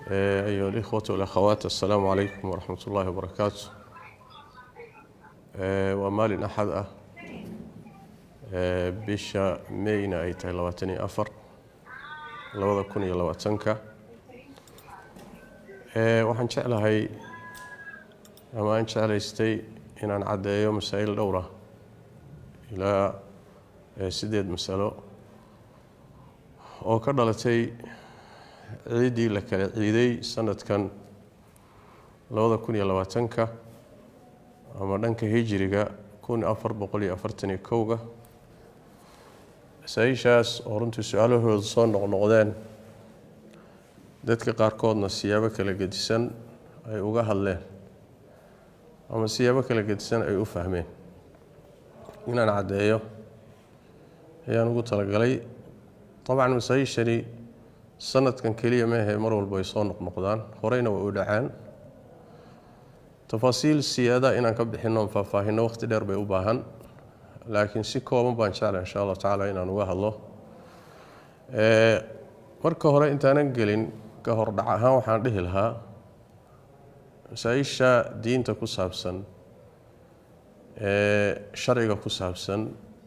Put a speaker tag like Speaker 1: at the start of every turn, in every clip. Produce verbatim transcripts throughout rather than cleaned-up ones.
Speaker 1: أيها الإخوة والأخوات، السلام عليكم ورحمة الله وبركاته. ومال أحد بيشا مينا أيتها لواتني أفر لوضا كوني لواتنك وحن شعلها هاي أما أن شعلها يستي إن أن عدى يوم مسائل دورة إلى سيديد مسألة وكرلتي عيدي لك عيدي سنة كان لوضا كوني لواتنك أما دنك هجريغا كون أفر بقولي أفرتني كوغا سايشاس أورنتو سؤاله الصون نغنغدان dadka qaarkoodna siyaabo kala gedisan ay uga hadleen ama siyaabo kala gedisan ay u fahmeen inaan cadeeyo ayaan ugu talagalay طبعا masaayishani sanadkan kaliya ma ahay mar walba ay soo noqnoqdaan horeyna way u dhacaan tafaasiil siyaada inaan ka bixino faahfaahino waqti dheer bay u baahan laakiin si kooban baan jeclahay insha Allah taala inaan uga hadlo ee marka hore intaanan gelin ka hor dhac ahaan waxaan dhihi lahaa masaayisha diinta ku saabsan ee sharciga ku saabsan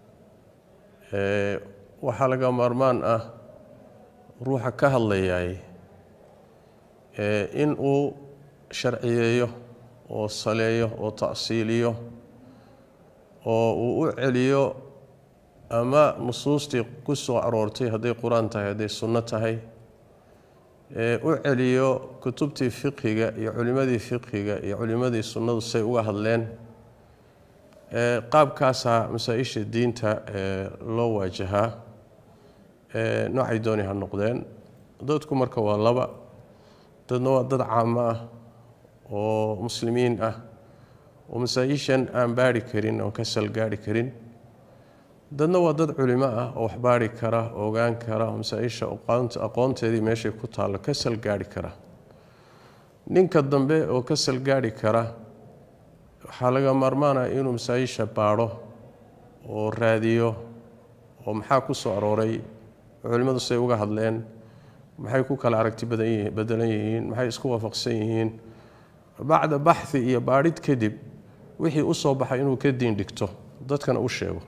Speaker 1: ee waxa laga maarmaan ah ruuxa ka hadlayay ee in uu sharciyeeyo oo saleeyo oo taasiiliyo oo uu u celiyo ama nusuustii ku soo aroortay haday quraan tahay haday sunno tahay ee u celiyo kutubtii fiqhiga iyo culimadii fiqhiga iyo culimadii sunnadu say uga hadleen ee qaabkaasa masaa'isha diinta ee loo waajaha ee noocay dooni ha noqdeen dadku marka waa laba dadna waa dad caam ah oo muslimiin ah oo masaa'ishan aan baari karin oo ka sal gaari karin dadna waa dad culimo ah oo wax baari kara ogaan kara masaa'isha aqoonteedii meeshay ku taalo ka sal gaari kara ninka dambe oo ka sal gaari kara waxa laga maarmaanaa inuu masaa'isha baaro oo raadiyo oo maxaa ku soo arooray culimadu say uga hadleen maxay ku kala aragti badan yihiin bedelan yihiin maxay isku waafaqsan yihiin bacda baxthi iyo baarid kadib wixii u soo baxay inuu ka diin dhigto dadkana u sheego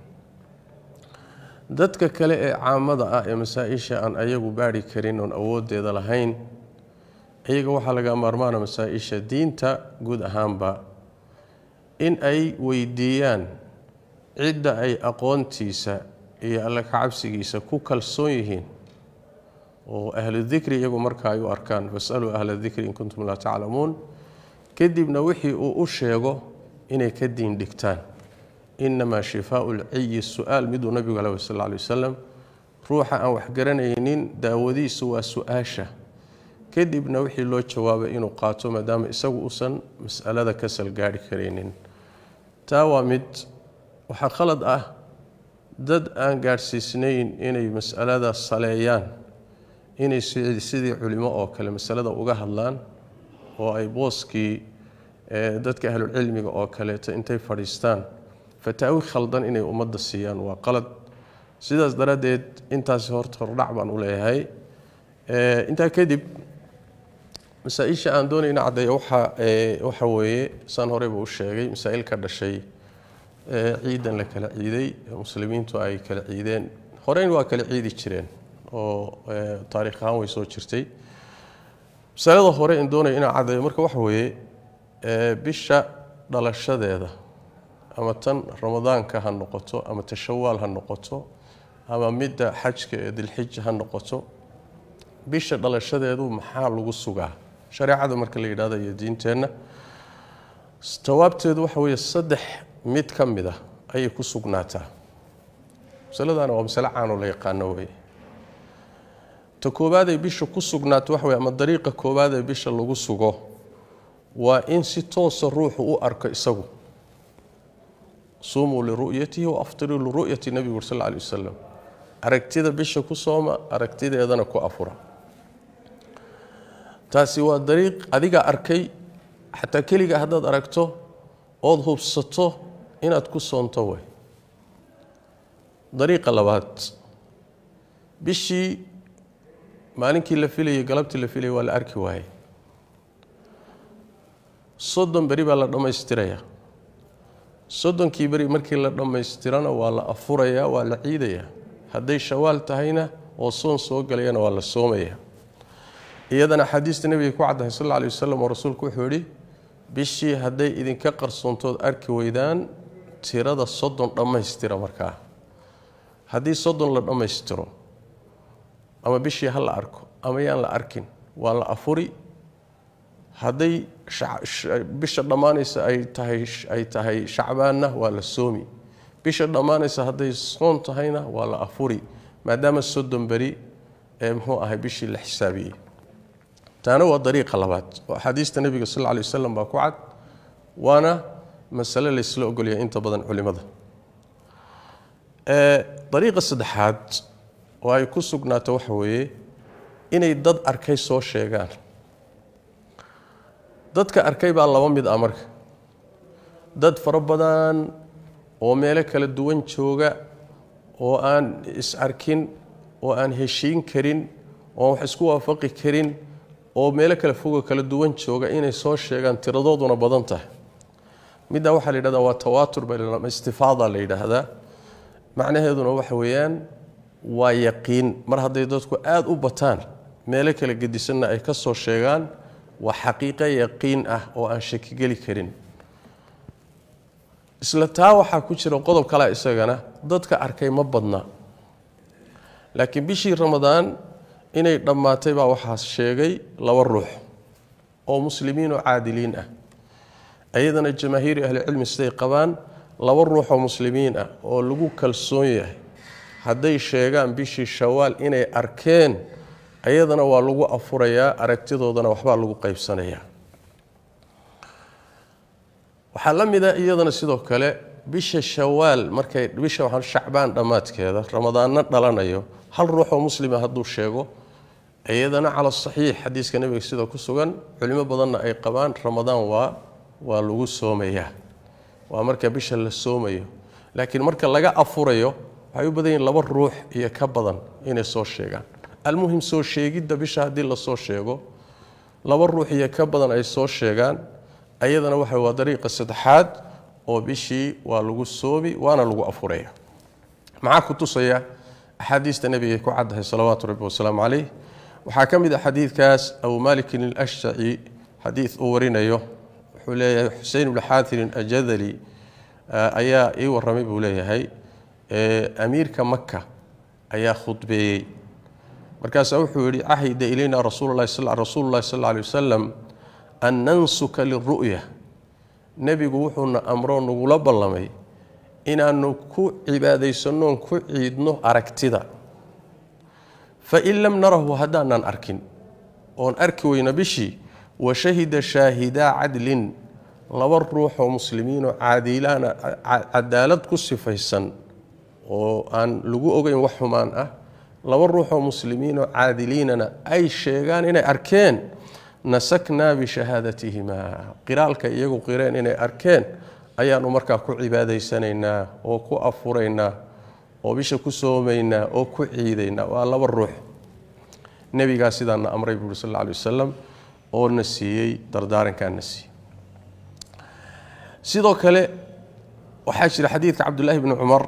Speaker 1: dadka kale ee caamada ah ee masaa'isha aan ayagu baari karin oo awoodeeda lahayn ayaga waxa laga maarmaana masaa'isha diinta guud ahaanba in ay weydiiyaan cidda ay aqoontiisa iyo alla ka cabsigiisa ku kalsoon yihiin oo ahlu dhikri iyagu marka ay u arkaan fasalu ahla dhikri in kuntum la ta'lamun kadibna wixii uu u sheego inay ka diin dhigtaan inma shifaa'ul ayyi su'aal midu nabiga sallallahu alayhi wasallam ruuxa aan wax garanaynin daawadiisu waa su'aasha kadibna wixii loo jawaabay inuu qaato maadaama isagu uusan mas'alada ka sal gaari kareenin taa waa mid waxa khalad ah dad aan gaarsiisnayn inay mas'alada saleeyaan inay sidii culimo oo kale mas'alada uga hadlaan oo ay booskii dadka ahlul cilmiga oo kale intay fadhiistaan fataawi khaldan inay ummadda siiyaan waa qalad sidaas daradeed intaas horta hordhac baan u leeyahay ee inta kadib masaa'isha aan doonayna cadeeyo waxa waxa weeye san horeba u sheegay masaa'il ka dhashay ee ciidan la kala ciiday muslimiintu ay kala ciideen horeyn waa kala ciidi jireen oo taariikh ahaan way soo jirtay masalada hore in doonay inaan cadeeyo marka waxa weeye ee bisha dhalashadeeda ama tan ramadaanka ha noqoto ama tashawaal ha noqoto ama midda xajka ee dilxijja ha noqoto bisha dhalashadeedu maxaa lagu sugaa shariicada marka la yiraahdo iyo diinteena tawaabteedu waxa weeye saddex mid kamid ah ay ku sugnaataa masaladana waa mas'ala caan oo la yaqaan way ta koobaad ay bisha ku sugnaato waxa weeye ama dariiqa koobaad ee bisha lagu sugo waa in si toos ah ruuxu u arko isagu صوموا لرؤيته وافطروا لرؤيه النبي صلى الله عليه وسلم aragtida bisha ku sooma aragtideedana ku afura taasi waa dariiq adiga arkay hatta kaliga hadaad aragto oo hubsato inaad ku soonto way dariiqa labaad bishii maalinkii la filayay galabtii la filayay waa la arki waayay soddon beri baa la dhammaystirayaa soddonkii beri markii la dhammaystirana waa la afurayaa waa la ciidayaa hadday shawaal tahayna oo soon soo galayana waa la soomayaa iyadana xadiista nebiga ku caddahay sal alla alay wasalam oo rasuulku wuxuu yidhi bishii hadday idinka qarsoontood arki weydaan tirada soddon dhammaystira markaa haddii soddon la dhammaystiro ama bishii ha la arko ama yaan la arkin waa la afuri hadday bisha dhammaanaysa ay tahay ay tahay shacbaanna waa la soomi bisha dhammaanaysa hadday soon tahayna waa la afuri maadaama soddon beri ee muxuu ahay bishii la xisaabiyey taana waa dariiqa labaad oo xadiista nebiga sal alla alay wasalam baa ku cad waana masale la isla ogolyahay inta badan culimada ee dariiqa saddexaad oo ay ku sugnaato waxa weeye inay dad arkay soo sheegaan dadka arkay baa laba mid ah marka dad fara badan oo meelo kala duwan jooga oo aan is arkin oo aan heshiin karin oo wax isku waafaqi karin oo meelo kala foga kala duwan jooga inay soo sheegaan tiradooduna badan tahay midda waxa la yiraahdaa waa tawaatur baa istifaada la yiraahdaa macnaheeduna waxa weeyaan waa yaqiin mar haday dadku aad u bataan meelo kala gedisanna ay ka soo sheegaan waa xaqiiqo yaqiin ah oo aan shaki gali karin isla taa waxa ku jira qodob kale isagana dadka arkay ma badna laakiin bishii ramadaan inay dhamaatay baa waxa sheegay laba ruux oo muslimiin oo caadiliin ah ayadana jamaahiir ahli cilmi siday qabaan laba ruux oo muslimiin ah oo lagu kalsoon yahay haday sheegaan bishii shawaal inay arkeen ayadana waa lagu afurayaa aragtidoodana waxba lagu qaybsanayaa waxa la mid ah iyadana sidoo kale bisha shawaal markay bisha waxaan shacbaan dhamaadkeeda ramadaanna dhalanayo hal ruux oo muslim ah haduu sheego ayadana cala saxiix xadiiska nabiga sida ku sugan culimo badanna ay qabaan ramadaan waa waa lagu soomayaa waa marka bisha la soomayo laakiin marka laga afurayo waxay u badan yihiin laba ruux iyo ka badan inay soo sheegaan المهم soo sheegida bisha hadii la soo sheego laba ruux iyo ka badan ay soo sheegaan ayadana waxa waa dariiqa saddexaad oo bishii waa lagu soomi waana lagu afuraya maxaa ku tusaya axaadiista nabiga ku caddahay salawaatu rabbi wasalaamu calayh waxaa ka mid ah xadiidkaas abu malik al-ashja'i xadiid uu warinayo wuxuu leeyahay xuseyn ibn xaathir ajadali ayaa ii warramay buu leeyahay amiirka makka ayaa khudbeeyey markaas wuxuu yiri ahida ilayna rasuulullaahi sallallahu alayhi wasallam an nansuka lirru'ya nabigu wuxuuna amro nugula ballamay inaanu ku cibaadaysano ku ciidno aragtida fa in lam narahu hadanan arkin oon arki weyna bishi wa shahida shahida adlin laba ruux oo muslimiin oo caadilaana cadaalad ku sifaysan oo aan lagu ogeyn wax xumaan ah laba ruux oo muslimiin oo caadiliinana ay sheegaan inay arkeen nasakna bi shahadatihima qiraalka iyagu qireen inay arkeen ayaanu markaa ku cibaadaysanayna oo ku afurayna oo bisha ku soomayna oo ku ciidayna waa laba ruux nabiga sidana amray buu sallallahu alayhi wasallam oo nasiyay dardaarankan nasi sidoo kale waxa jira xadiidka Abdullah ibn Umar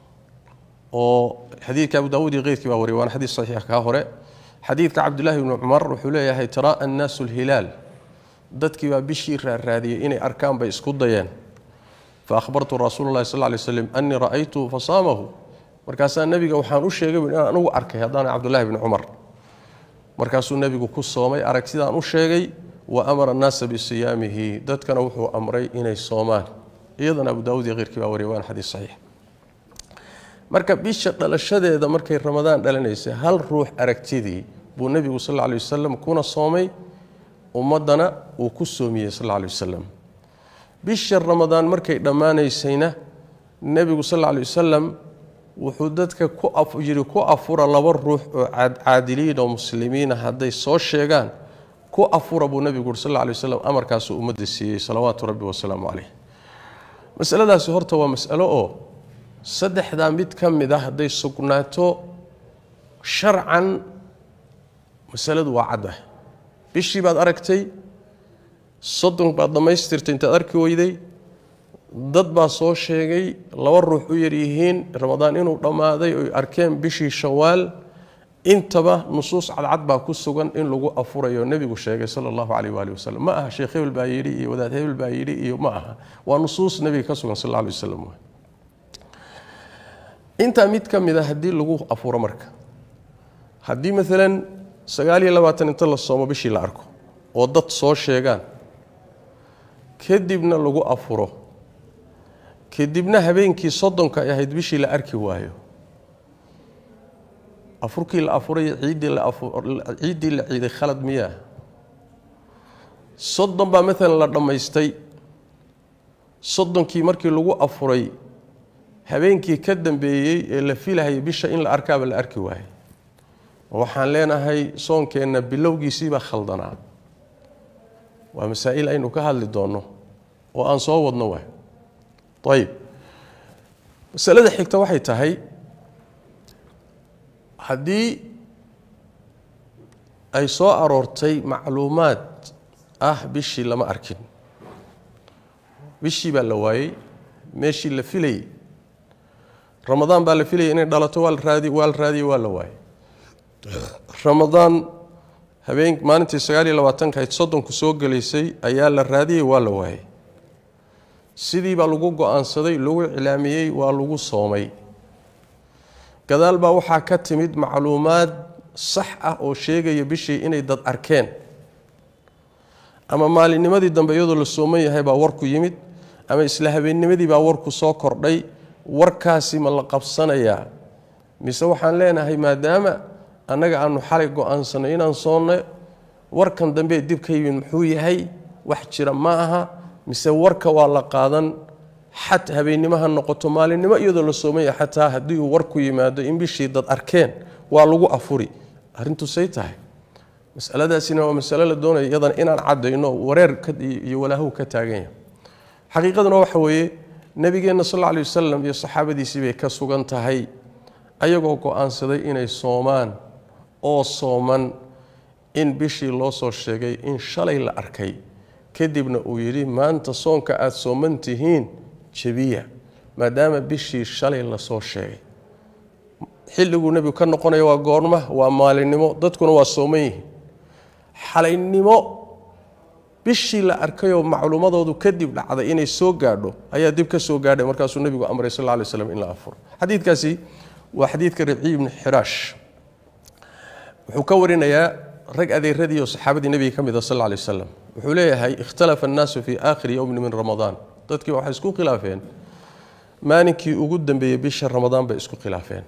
Speaker 1: oo حديث أبو داود غير كما وري وأنا حديث صحيح كهورة حديث عبد الله بن عمر وحليه هي ترى الناس الهلال دتك بشير الرادي إني أركان بيسكت ديان فأخبرت رسول الله صلى الله عليه وسلم أني رأيته فصامه مركز النبي وحان وشيء قبل أنا أركه هذا عبد الله بن عمر مركز النبي كوس صومي أركسيد أنا وشيء وأمر الناس بصيامه دتك نوحو أمري إني صومان أيضا أبو داود غير كما وري وأنا حديث صحيح marka bisha dhalashadeeda markay ramadaan dhalanaysa hal ruux aragtidii buu nabigu sallallahu alayhi wasallam kuna soomay ummadana uu ku soomiyay sallallahu alayhi wasallam bisha ramadaan markay dhamaanaysayna nabigu sallallahu alayhi wasallam wuxuu dadka ku afjiri ku afura laba ruux oo caadiliin oo muslimiin haday soo sheegaan ku afura buu nabigu sallallahu alayhi wasallam amarkaas ummadda siiyay salawaatu rabbi wa salaamu alayhi mas'aladaas horta waa mas'alo oo saddexda mid kamid ah haday sugnaato sharcan masaladu waa cadda bishii baad aragtay soddon baad dhamaystirtay intaad arki weyday dad baa soo sheegay laba ruux u yar yihiin ramadaan inuu dhamaaday oo arkeen bishii shawaal intaba nusuus cadcad baa ku sugan in lagu afurayo nabigu sheegay sallallahu alayhi wa alihi wasallam ma aha sheekh hebel baa yiri iyo wadaad hebel baa yiri iyo ma aha waa nusuus nabiga ka sugan sallallahu alayhi wasallam inta mid kamid ah hadii lagu afuro marka hadii midalan sagaal iyo labaatan inta la soomo bishii la arko oo dad soo sheegaan kadibna lagu afuro kadibna habeenkii soddonka ay ahayd bishii la arki waayo afurkii la afuray ciidii la ciidii la ciiday khalad miyaa soddon baa midalan la dhamaystay soddonkii markii lagu afuray habeenkii ka dambeeyay ee la filahay bisha in la arkaaba la arki waayo waxaan leenahay soonkeena bilowgiisii ba khaldanaa waa masaa'il aynu ka hadli doono oo aan soo wadno waa طيب masalada xigta waxay tahay hadii ay soo aroortay macluumaad ah bishii lama arkin bishii baa la waayay meeshii la filay ramadaan baa la filay inay dhalato wal raadi wal raadi waa la waayay ramadaan habeen maalintii sagaal iyo labaatan ka soddon ku soo galeysay ayaa la raadiyay waa la waayay sidii baa lagu go'aansaday lagu cilaamiyay waa lagu soomay gadaal baa waxa ka timid macluumaad sax ah oo sheegaya bishii inay dad arkeen ama maalinimadii dambe iyadoo la soomay yahay baa warku yimid ama isla habeennimadii baa warku soo kordhay warkaasi ma la qabsanayaa mise waxaan leenahay maadaama annaga aanu xalay go'aansanay inaan soonno warkan dambe dib ka yimid muxuu yahay wax jira ma aha mise warka waa la qaadan xat habeennimaha noqoto maalinimo iyadoo la soomay xataa hadii uu warku yimaado in bishii dad arkeen waa lagu afuri arintu say tahay mas'aladaasina waa mas'alo la doonayo iyadan inaan cadeyno wareer iyo walaahu ka taagan xaqiiqaduna waxa weeye nabigeena sallallahu alayhi wasallam iyo saxaabadiisii bay ka sugan tahay ayagoo go'aansaday inay soomaan oo sooman in bishii loo soo sheegay in shalay la arkay kadibna uu yiri maanta soonka aad soomantihiin jabiya maadaama bishii shalay la soo sheegay xilligu nabigu ka noqonayo waa goorma waa maalinimo dadkuna waa soomay xalaynimo bishii la arkayo macluumadoodu kadib dhacday inay soo gaadho ayaa dib ka soo gaadhay markaas uu nabigu amray sallallahu alayhi wasallam in la afuro xadiidkaasi waa xadiidka Rabi' ibn Hirash wuxuu ka warinayaa rag adeeradii oo saxaabadii nabiga kamid ah sallallahu alayhi wasallam wuxuu leeyahay ikhtalafa an-nas fi aakhir yawm min ramadan dadkii waxay isku khilaafeen maalinkii ugu dambeeyay bisha ramadaan bay isku khilaafeen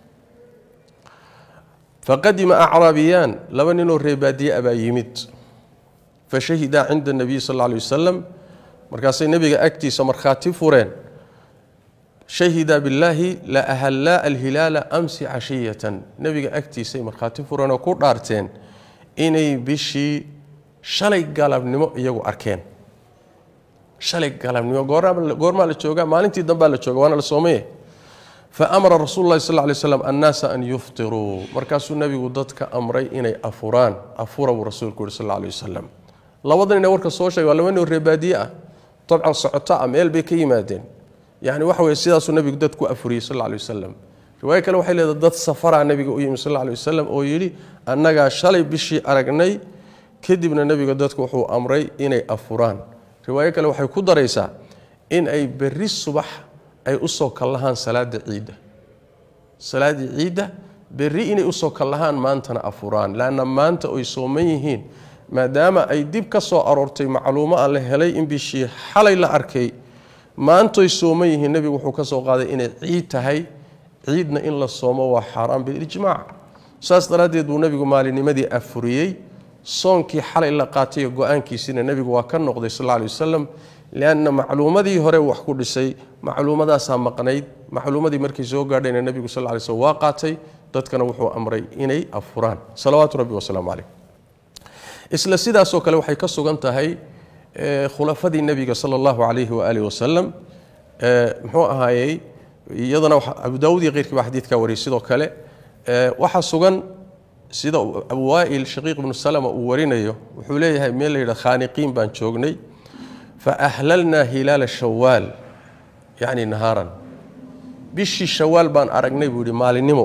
Speaker 1: faqadima a'rabiyan labanino reebadiya aba yimid fashahida 'inda an-nabi sallallahu alayhi wasallam markaasay nabiga agtiisa marxaati fureen shahida billahi la ahalla al-hilala amsi 'ashiyatan nabiga agtiisa marxaati fureen oo ku dhaarteen inay bishii shalay galabnimo iyagu arkeen shalay galabnimo goorma la jooga maalintii dambe la jooga waana la soomay fa amara rasuulullaahi sallallahu alayhi wasallam an-nas an yuftiru markaasuu nabigu dadka amray inay afuraan afura rasuulku sallallahu alayhi wasallam labadan inay warka soo sheegay waa laba reebadiye ah tabcan socota meel bay ka yimaadeen yaani waxa weey sidaas uu nabigu dadku afuriyay sallallahu alayhi wasallam riwaayad kale waxay leedahay dad safara nabiga u yimid sallallahu alayhi wasallam oo yiri annaga shalay bishii aragnay kadibna nabiga dadku wuxuu amray inay afuraan riwaayad kale waxay ku daraysaa in ay berri subax ay u soo kalahaan salaada ciida salaada ciida berri inay u soo kalahaan maantana afuraan laana maanta ay sooman yihiin maadaama ay dib ka soo aroortay macluumaad la helay in bishii xalay la arkay maanta ay sooman yihiin nabigu wuxuu ka soo qaaday inay ciid tahay ciidna in la soomo waa xaraam bil ijmaac saas daraadeed buu nabigu maalinimadii afuriyay soonkii xalay la qaatay go'aankiisina nabigu waa ka noqday sallallahu alayhi wasallam laana macluumadii hore wax ku dhisay macluumadaas maqnayd macluumadii markii soo gaadhayna nabigu sallallahu alayhi wasallam waa qaatay dadkana wuxuu amray inay afuraan salawaatu rabbi wa salaamu alayhi isla sidaas oo kale waxay ka sugan tahay khulafadii nabiga sallallahu alayhi wa alihi wasallam muxuu ahaayay iyadana Abu Daawud iyo qeyrkii xadiidka wariyay sidoo kale waxa sugan sida Abu Wa'il Shaqiiq ibn Salama uu warinayo wuxuu leeyahay meel la yiraahdo Khaniqiin baan joognay fa ahlalna hilal shawwal yani naharan bishi shawwal baan aragnay buu maalinimo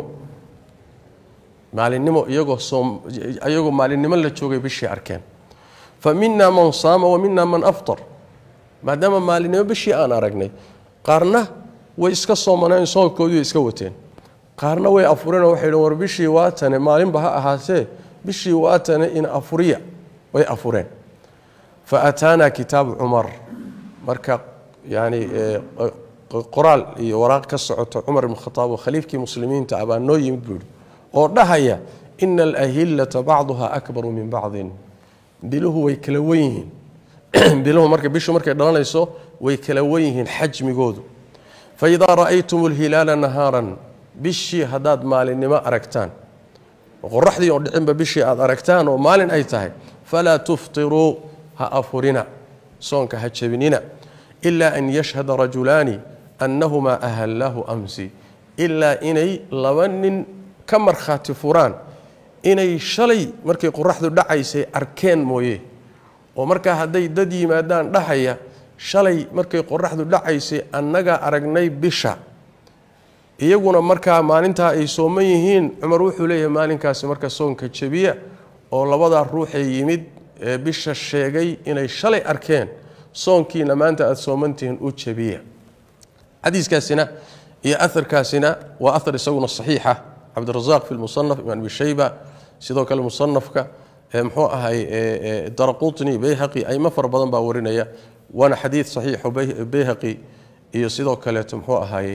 Speaker 1: maalinimo iyagoo soom iyagoo maalinimo la joogay bishi arkeen fa minna man saama wa minna man aftar maadaama maalinimo bishi aan aragnay qaarna way iska soomaneen soonkoodii iska wateen qaarna way afureen waxay dhawr war bishii waatane maalin ba ha ahaasee bishii waatane in afuriya way afureen fa ataana kitab Umar marka yani qoraal iyo waraaq ka socoto Umar ibn Khattab oo khaliifkii muslimiinta aba noo yimid buu oo dhahaya innal ahillata ba'daha akbaru min ba'din biluhu way kala weeyeen biluhu marka bishu markay dhalanayso way kala weeyeen xajmigoodu fa idha ra'aytumul hilala naharan bishi hadaad maalinimo aragtaan qorraxdii oo dhicinba bishi aad aragtaan oo maalin ay tahay fala tuftiru ha afurina soonka ha jabinina illa an yashhada rajulani annahuma ahallahu amsi illa inay labanin ka marxaati furaan inay shalay markay qorraxdu dhacaysay arkeen mooyee oo marka haday dad yimaadaan dhahaya shalay markay qorraxdu dhacaysay annaga aragnay bisha iyaguna marka maalinta ay sooman yihiin Umar wuxuu leeyahay maalinkaas marka soonka jabiya oo labada ruux ay yimid ee bisha sheegay inay shalay arkeen soonkiina maanta aad soomantiin u jabiya hadiiskaasina iyo atharkaasina waa athar isaguna saxiixa عبد الرزاق في المصنف ابن أبي شيبة سيدوك المصنفك محو أهي الدرقطني بيهقي أي مفر بدن باورينيا وانا حديث صحيح بيهقي iyo sidoo kale tumxuu ahay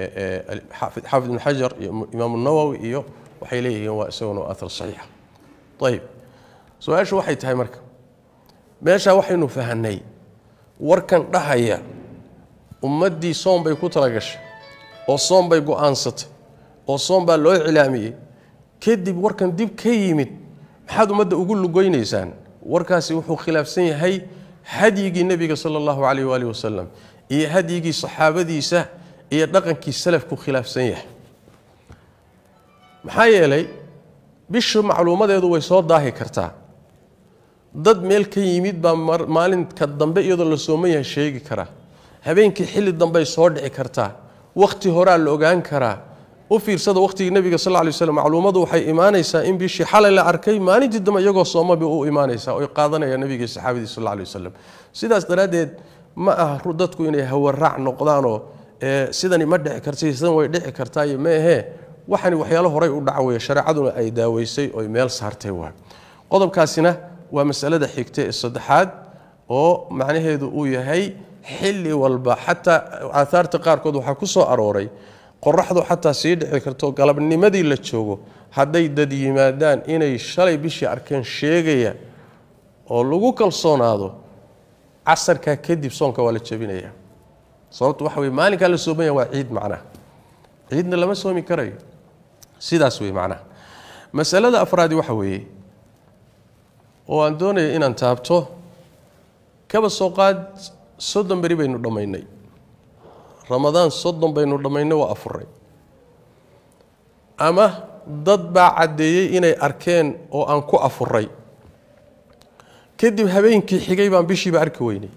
Speaker 1: حافظ بن حجر إمام النووي iyo waxay leeyihiin waa isaguna athar saxiix طيب su'aashu waxay tahay marka meesha waxaynu fahanay warkan dhahaya ummadii soom bay ku talagashay oo soom bay go'aansatay oo soom baa loo cilaamiyay kadib warkan dib ka yimid maxaad umada ugu lugoynaysaan warkaasi wuxuu khilaafsan yahay hadiyigi nabiga sallallahu alayhi wa alihi wasallam iyo hadiyigi saxaabadiisa iyo dhaqankii salafku khilaafsan yahay maxaa yeelay bishu macluumadeedu way soo daahi kartaa dad meel ka yimid ba maalinka dambe iyadoo la sooman yahay sheegi kara habeenkii xilli dambe soo dhici kartaa waqti hore la ogaan karaa u fiirsada waqtigii nabiga sallallahu alayhi wasallam macluumadu waxay iimaanaysaa in bishii xalay la arkay maalintii dambe iyagoo soomaba u iimaanaysaa oo qaadanaya nabiga saxaabadiisa sallallahu alayhi wasallam sidaas daraadeed ma aha dadku inay hawaraac noqdaan oo sidani ma dhici kartay sidan way dhici kartaa iyo ma ahe waxani waxyaalo horay u dhacay shariicaduna ay daaweysay oo meel saartay waa qodobkaasina waa mas'alada xigtay ee saddexaad oo macnaheedu uu yahay xilli walba xataa aathaarta qaarkood waxa ku soo arooray qorraxdu xataa sii dhici karto galabnimadii la joogo haday dad yimaadaan inay shalay bishii arkeen sheegaya oo lagu kalsoonaado casarka kadib soonka waa la jabinaya sababtu waxa weey maalinka la soomaya waa ciid macnaha ciidna lama soomi karayo sidaas weey macnaha mas'alada afraad waxa weey oo aan doonayo inaan taabto kaba soo qaad soddon bari baynu dhamaynay ramadaan soddon baynu dhamaynay waa afuray ama dad baa cadeeyay inay arkeen oo aan ku afuray kadib habeenkii xigay baan bishiiba arki weynay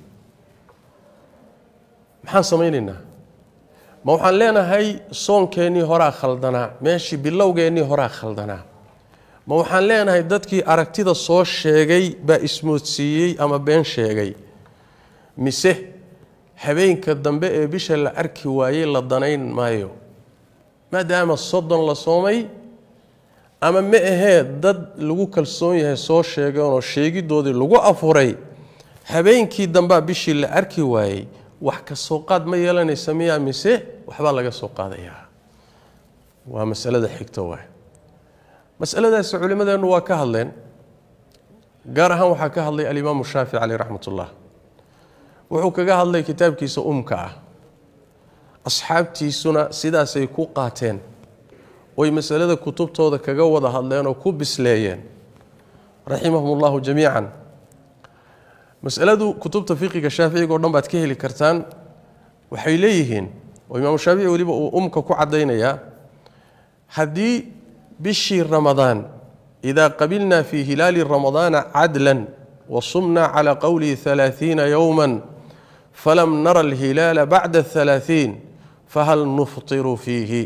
Speaker 1: maxaan sameeynaynaa ma waxaan leenahay soonkeenii hore khaldanaa meeshii bilowgeenii hore khaldanaa ma waxaan leenahay dadkii aragtida soo sheegay baa ismoodsiiyay ama been sheegay mise habeenka dambe ee bisha la arki waayay la danayn maayo maadaama soddon la soomay ama ma ahee dad lagu kalsoon yahay soo sheegeen oo sheegidoodii lagu afuray habeenkii dambe bishii la arki waayay wax ka soo qaad ma yeelanaysa miyaa mise waxba laga soo qaadayaa waa mas'alada xigta waa mas'aladaas culimadeenu waa ka hadleen gaar ahaan waxa ka hadlay al-Imam Shaafi'i alayhi rahmatullah wuxuu kaga hadlay kitaabkiisa umka ah asxaabtiisuna sidaas ay ku qaateen way mas'alada kutubtooda kaga wada hadleen oo ku bisleeyeen rahimahumullah jamii'an mas'aladu kutubta fiqiga Shaafi'iga oo dhan baad ka heli kartaan waxay leeyihiin oo Imam Shaafi'i waliba uu umka ku cadeynaya hadii bishii Ramadaan إذا قبلنا في هلال رمضان عدلا وصمنا على قوله ثلاثين يوما فلم نرى الهلال بعد الثلاثين فهل نفطر فيه؟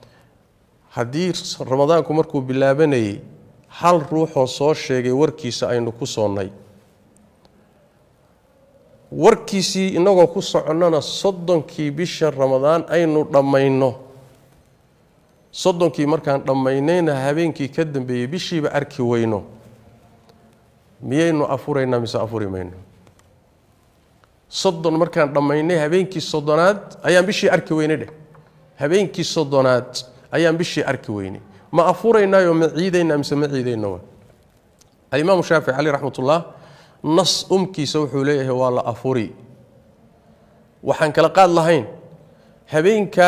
Speaker 1: حديث رمضان كمركو بالله بني هل روح صوشي وركيس أين كسوني warkiisii inagoo ku soconnana soddonkii bisha ramadaan aynu dhammayno soddonkii markaan dhammaynayna habeenkii ka dambeeyey bishiiba arki weyno miyaynu afuraynaa mise afuri mayno soddon markaan dhammaynay habeenkii soddonaad ayaan bishii arki weynay dheh habeenkii soddonaad ayaan bishii arki weynay ma afuraynaayo ma ciidaynaa mise ma ciidayno alimaamu shaafici caleyh raxmatullah nas umkiisa wuxuu leeyahay waa la afuri waxaan kala qaad lahayn habeenka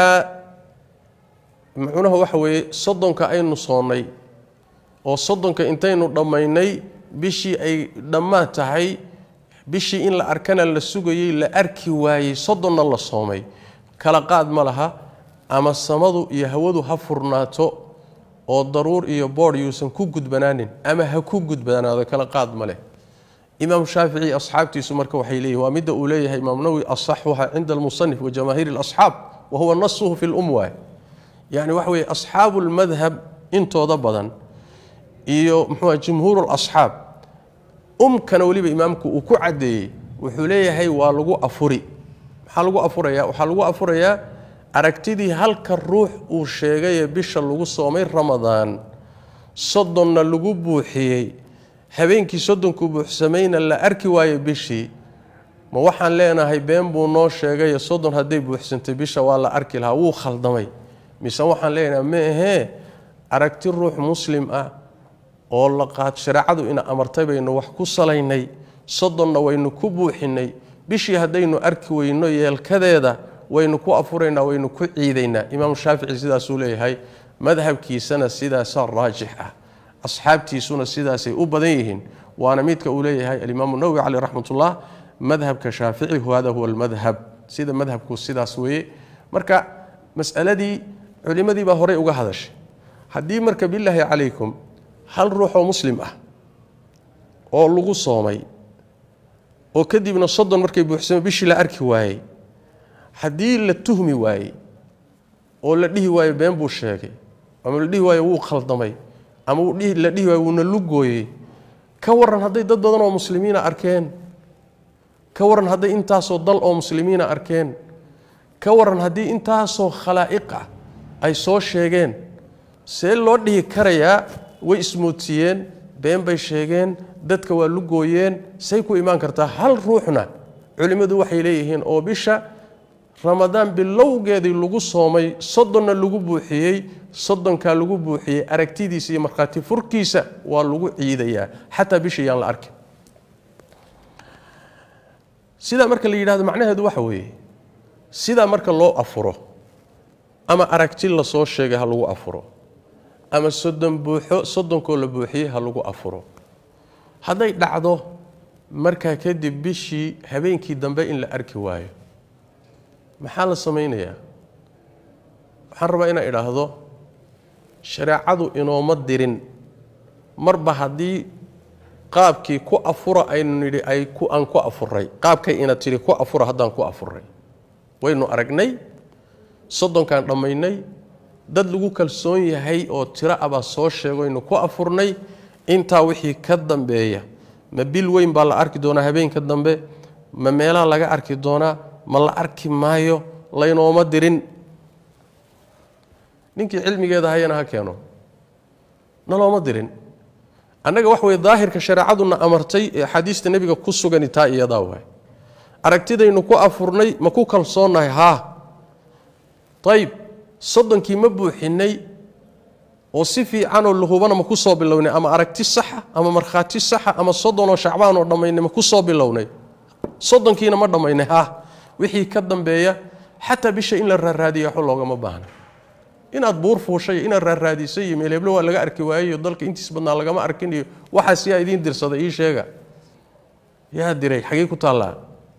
Speaker 1: macnaha waxa weeye soddonka aynu soonnay oo soddonka intaynu dhammaynay bishii ay dhammaan tahay bishii in la arkana la sugayay la arki waayey soddonna la soomay kala qaad ma laha ama samadu iyo hawadu ha furnaato oo daruur iyo boodh yuusan ku gudbanaanin ama ha ku gudbanaado kala qaad ma leh إمام الشافعي أصحابتي سمرك وحيليه ومد أوليه إمام نووي أصحها عند المصنف وجماهير الأصحاب وهو نصه في الأموال يعني وحوي أصحاب المذهب انتو ضبطا إيو محوى جمهور الأصحاب أم كانوا لي بإمامك وكعدي وحوليه هي والغو أفوري حلغو أفوريا وحلغو أفوريا أركتدي هلك الروح وشيغي بيش اللغو صومي رمضان صدنا اللغو بوحيي habeenkii soddonku buuxsamayna la arki waayo bishii ma waxaan leenahay been buu noo sheegay soddon haday buuxsantay bisha waa la arki lahaa wuu khaldamay mise waxaan leenahay ma ahee aragti ruux muslim ah oo la qaad shariicadu ina amartay baynu wax ku salaynay soddonna waynu ku buuxinay bishii hadaynu arki weyno yeelkadeeda waynu ku afuraynaa waynu ku ciidaynaa imaam shaafici sidaas uu leeyahay madhabkiisana sidaas raajix ah أصحابتي سنة سيداسي أبديهن وأنا ميتك أوليه الإمام النووي عليه رحمة الله مذهب كشافعي وهذا هو المذهب سيدا مذهب كو سيداسوي مركا مسألة دي علماء دي بهوري وقهدش حدي مركا بالله عليكم هل روحوا مسلم أه أو لغو صومي أو كدي من الصدن مركا بحسن بيشي لأركي واي حدي لتهمي واي أو لديه واي بين بوشاكي أما لديه واي وو خلطمي ama uu dhih la dhih waayuna lugooyay ka waran haday dad badan oo muslimiina arkeen ka waran haday intaas oo dal oo muslimiina arkeen ka waran haday intaas oo khalaa'iq ay soo sheegeen see loo dhihi karayaa way ismootiyeen been bay sheegeen dadka waa lugooyeen say ku iimaan kartaa hal ruuxna culimadu waxay leeyihiin oo bisha ramadaan bilowgeedii lagu soomay soddonna lagu buuxiyay soddonka lagu buuxiyay aragtidiisa iyo marxaati furkiisa waa lagu ciidayaa xataa bishiyaan la arkin sida marka la yiraahdo macnaheedu waxa weeye sida marka loo afuro ama aragti la soo sheegay ha lagu afuro ama soddon buuxo soddonko la buuxiyay ha lagu afuro haday dhacdo marka kadib bishii habeenkii dambe in la arki waayo maxaa la sameeynaya waxaan rabaa inaan idhaahdo shariicadu inooma dirin marba haddii qaabkii ku afura aynu nidhi ay ku aan ku afuray qaabkay ina tiri ku afura haddaan ku afuray waynu aragnay soddonkaan dhammaynay dad lagu kalsoon yahay oo tiro aba soo sheegaynu ku afurnay intaa wixii ka dambeeya ma bil weyn baa la arki doonaa habeenka dambe ma meelaha laga arki doonaa ma la arki maayo laynooma dirin ninkii cilmigeeda hayana ha keeno nalooma dirin annaga wax way daahirka shariicaduna amartay ee xadiista nabiga ku sugan taa iyada way aragtidaynu ku afurnay ma ku kalsoonahay ha tayib soddonkii ma buuxinay oo si fiican oo lahubana ma ku soo bilownay ama aragti sax ama marxaati sax ama soddon oo shacbaan oo dhamaynay ma ku soo bilownay soddonkiina ma dhamaynay ha wixii ka dambeeya xataa bisha in la raaraadiyo xul looga ma baahna inaad buur fuushay inaad raaraadisay iyo meeleblo waa laga arki waayay dalka intiis badnaa laga ma arkin iyo waxa si ay idin dirsaday ii sheega yaa diray xagee ku taala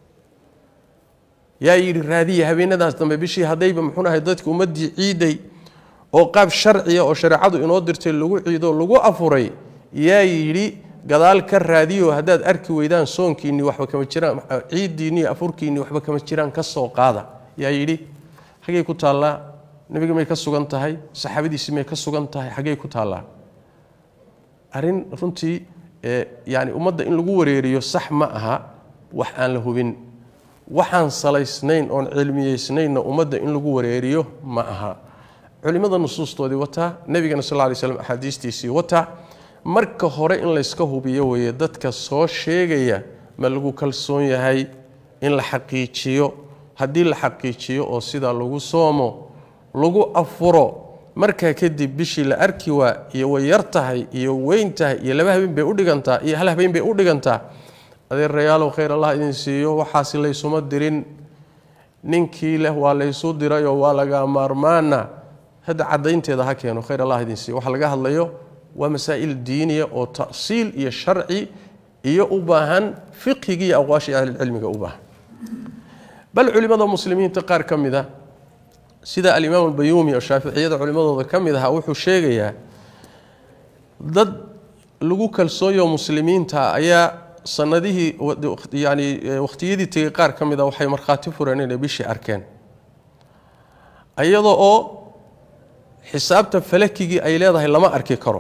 Speaker 1: yaa yiri raadiya habeenadaas dambe bishii hadayba muxuunahay dadku umadii ciiday oo qaab sharciya oo shariicadu inoo dirtay lagu ciido lagu afuray yaa yidhi gadaal ka raadiyo haddaad arki weydaan soonkiinni waxba kama jiraan ciidiinni afurkiinni waxba kama jiraan ka soo qaada yaa yidhi xagee ku taallaa nabiga may ka sugan tahay saxaabadiisi may ka sugan tahay xagee ku taallaa arrin runtii yani ummadda in lagu wareeriyo sax ma aha wax aan la hubin waxaan salaysnayn oon cilmiyeysnaynna ummadda in lagu wareeriyo ma aha culimada nusuustoodii wataa nabigana sal alla alay slam axaadiistiisii wataa marka hore in layska hubiyo weeye dadka soo sheegaya ma lagu kalsoon yahay in la xaqiijiyo haddii la xaqiijiyo oo sidaa lagu soomo lagu afuro markaa kadib bishii la arki waa iyo way yar tahay iyo weyn tahay iyo laba habeen bay u dhigantaa iyo hal habeen bay u dhigantaa adeerayaalow khayr allah idin siiyo waxaasi laysuma dirin ninkii leh waa laysu dirayoo waa laga maarmaana hadda caddaynteeda ha keeno khayr allah idin siiyo waxa laga hadlayo waa masaa'il diiniya oo ta'siil iyo sharci iyo u baahan fiqhigi iyo aqwaashii ahlilcilmiga u baahan bal culimada muslimiinta qaar ka mid a sida alimaam albayuumi oo shaaficiyada culimadooda ka mid ahaa wuxuu sheegayaa dad lagu kalsooyo muslimiinta ayaa sanadihii yani waqtiyadii tegey qaar ka mid a waxay markhaati fureen inay bishii arkeen iyadoo oo xisaabta falakigii ay leedahay lama arki karo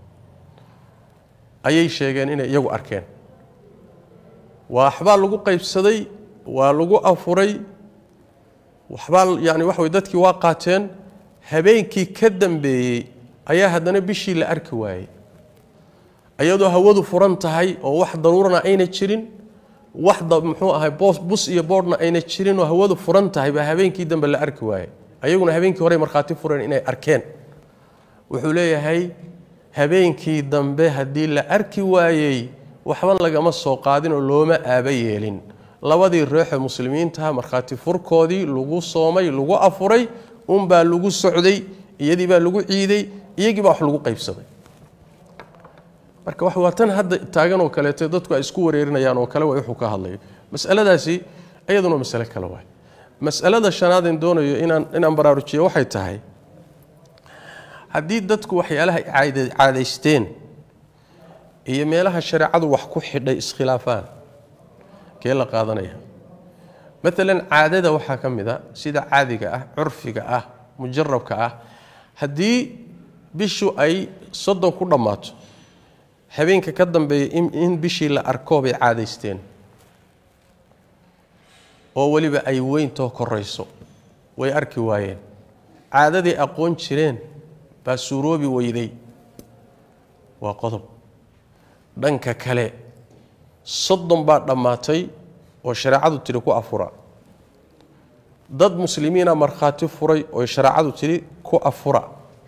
Speaker 1: ayay sheegeen inay iyagu arkeen waxbaa lagu qaybsaday waa lagu afuray waxbaa yani waxa way dadkii waa qaateen habeenkii ka dambeeyey ayaa haddana bishii la arki waayey iyadoo hawadu furan tahay oo wax daruurana ayna jirin wax muxuu ahay bus iyo boodhna ayna jirin oo hawadu furan tahay baa habeenkii dambe la arki waayey ayaguna habeenkii hore markhaati fureen inay arkeen wuxuu leeyahay habeenkii dambe haddii la arki waayey waxba lagama soo qaadin oo looma aaba yeelin labadii ruuxe muslimiinta markhaati furkoodii lagu soomay lagu afuray unbaa lagu socday iyadii baa lagu ciiday iyagii baa wax lagu qaybsaday marka wax waa tan hadda taagan oo kaleeto dadku ay isku wareerinayaan oo kale way wuxuu ka hadlayo mas'aladaasi ayaduna mas'ale kale waay mas'alada shanaad in doonayo inaan inaan baraarujiyo waxay tahay haddii dadku waxyaalaha caadaysteen iyo meelaha shareecadu wax ku xidhay iskhilaafaan kee la qaadanaya maalan caadada waxaa ka mid a sida caadiga ah curfiga ah mujarabka ah haddii bishu ay soddon ku dhammaato habeenka ka dambeeya in bishii la arko bay caadaysteen oo weliba ay weyntoo korayso way arki waayeen caadadii aqoon jireen baa suuroobi weyday waa qodob dhanka kale soddon baa dhammaatay oo shareecadu tiri ku afura dad muslimiina markhaati furay oo shareecadu tiri ku afura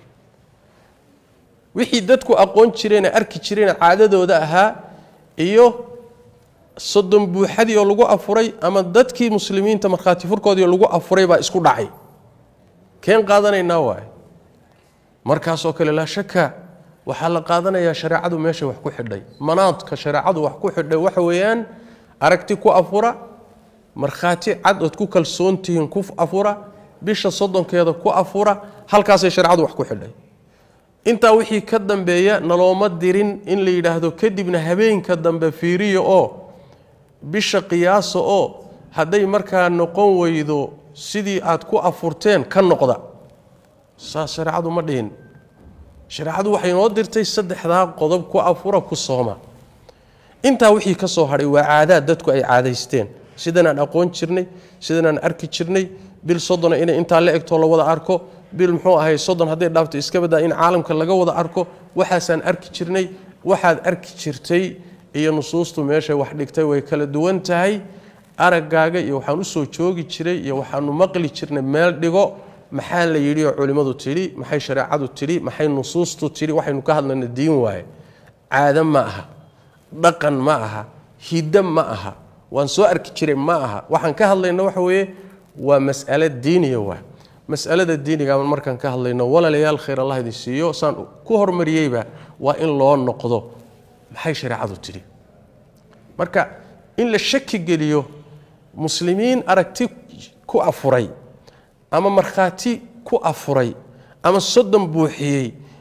Speaker 1: wixii dadku aqoon jireen arki jireen caadadooda ahaa iyo soddon buuxadii oo lagu afuray ama dadkii muslimiinta markhaati furkoodii lagu afuray baa isku dhacay keen qaadanaynaa waay markaasoo kale laa shaka waxaa la qaadanayaa shareecadu meesha wax ku xidhay manaadka shareecadu wax ku xidhay waxa weeyaan aragti ku afura markhaati cad ood ku kalsoontihiin ku afura bisha soddonkeeda ku afura halkaasay shareecadu wax ku xidhay intaa wixii ka dambeeya nalooma dirin in la yidhaahdo kadibna habeenka dambe fiiriyo oo bisha qiyaasa oo hadday markaa noqon weydo sidii aad ku afurteen ka noqda saas shareecadu ma dhihin shareecadu waxay noo dirtay saddexdaa qodob ku afura ku sooma intaa wixii ka soo hadhay waa caadaad dadku ay caadaysteen sidanaan aqoon jirnay sidanaan arki jirnay bil soddona inay intaa la egtoo la wada arko bil muxuu ahay soddon hadday dhaafto iska badaa in caalamka laga wada arko waxaasaan arki jirnay waxaad arki jirtay iyo nusuustu meeshay wax dhigtay way kala duwan tahay araggaaga iyo waxaan u soo joogi jiray iyo waxaanu maqli jirnay meel dhigo maxaa la yidhi oo culimmadu tidhi maxay shareecadu tidhi maxay nusuustu tidhi waxaynu ka hadlayna diin waaye caado ma aha dhaqan ma aha hiddo ma aha waan soo arki jiray ma aha waxaan ka hadlayna waxa weeye waa mas'alo diiniya waa mas'alada diiniga markaan ka hadlayno walaalayaal khayr allah idin siiyo saan ku hormariyeyba waa in loo noqdo maxay shareecadu tidhi marka in la shaki geliyo muslimiin aragti ku afuray ama markhaati ku afuray ama soddon buuxiyey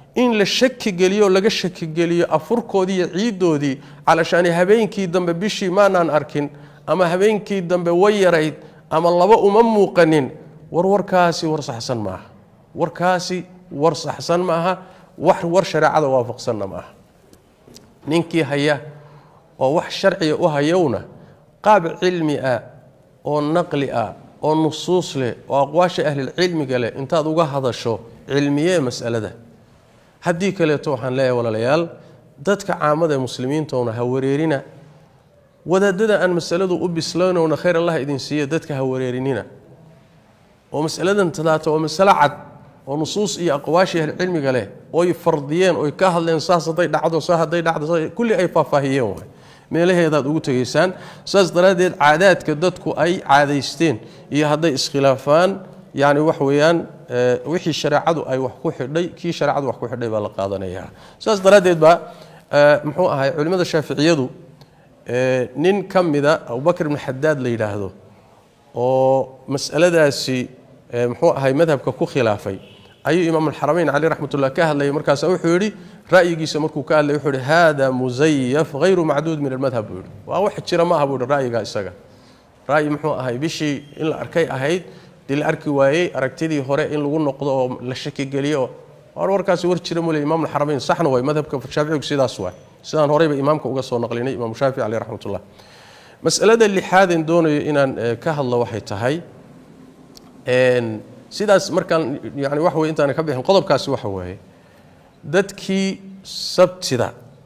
Speaker 1: in la shaki geliyo laga shaki geliyo afurkoodii iyo ciidoodii علشان habeenkii dambe bishii maanaan arkin ama habeenkii dambe way yarayd ama laba uma muuqanin war warkaasi war saxsan ma aha warkaasi war saxsan ma aha wax war shariicada waafaqsan ma aha ninkii haya oo wax sharci u hayowna qaab cilmi ah oo naqli ah oo nusuus leh oo aqwaasha ahli cilmiga leh intaad uga hadasho cilmiye mas'alada haddii kale to waxaan leeyahay walaalayaal dadka caamada muslimiinta oo ha wareerina wadaadada aan mas'aladu u bislaanowna khayr Allah idin siiyo dadka ha wareerinina oo mas'aladan talaata oo mas'ala cad oo nusuus iyo aqwaashi ahli cilmiga leh oo ay fardiyeen oo ka hadleen saasaday dhacdo saahaday dhacdo kulli ay faahfaahiyeen way meelaheedaad ugu tageysaan saas daraadeed caadaadka dadku ay caadaysteen iyo haday iskhilaafaan yaani wax weeyaan wixii shariicadu ay wax ku xidhay kii shariicadu wax ku xidhay baa la qaadanayaa saas daraadeed ba muxuu ahay culimada shaafiiciyadu nin kamida Abu Bakr ibn Haddad la yiraahdo oo mas'aladaasi muxuu ahay madhabka ku khilaafay ayuu imaam al-Haramayn Ali rahmatullah ka hadlay markaas wuxuu yiri ra'yigiisa markuu ka hadlay wuxuu yiri hada muzayyaf ghayru ma'dud min al-madhhab waa wax jira ma aha buu ra'yiga isaga ra'yi muxuu ahay bishii in la arkay ahayd dil arki waayay aragtidii hore in lagu noqdo oo la shaki galiyo war warkaasi war jira mulay imaam al-Haramayn saxna way madhabka Shaafici sidaas waa sidaan horeyba imaamka uga soo naqlinay imaam Shaafici Ali rahmatullah mas'alada lixaad doonayo inaan ka hadlo waxay tahay een sidaas markaan yaani wax weyn intaan ka bixin qodobkaasi waxa weeye dadkii sabtida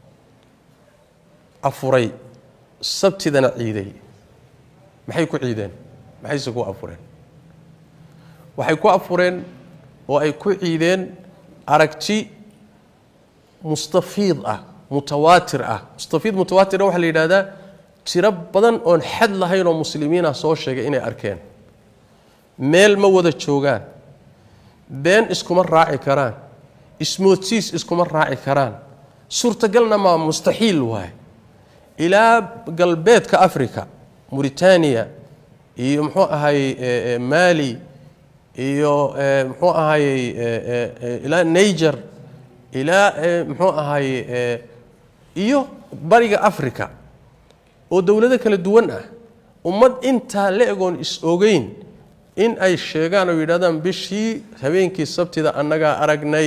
Speaker 1: afuray sabtidana ciiday maxay ku ciideen maxay ku afureen waxay ku afureen oo ay ku ciideen aragti mustafiid ah mutawaatir ah mustafiid mutawaatir waxa la yiraahdaa tiro badan oo xad lahayn oo muslimiina soo sheegay inay arkeen meel ma wada joogaan been iskuma raaci karaan ismoodsiis iskuma raaci karaan suurtagalna ma mustaxiil waay ilaa galbeedka Afrika Mauritania iyo muxuu ahay Mali iyo muxuu ahay ilaa Niger ilaa muxuu ahay iyo bariga Afrika oo dawlado kala duwan ah ummad inta la eegoon is ogeyn in ay sheegaan oo yiraahdaan bishii habeenkii sabtida annaga aragnay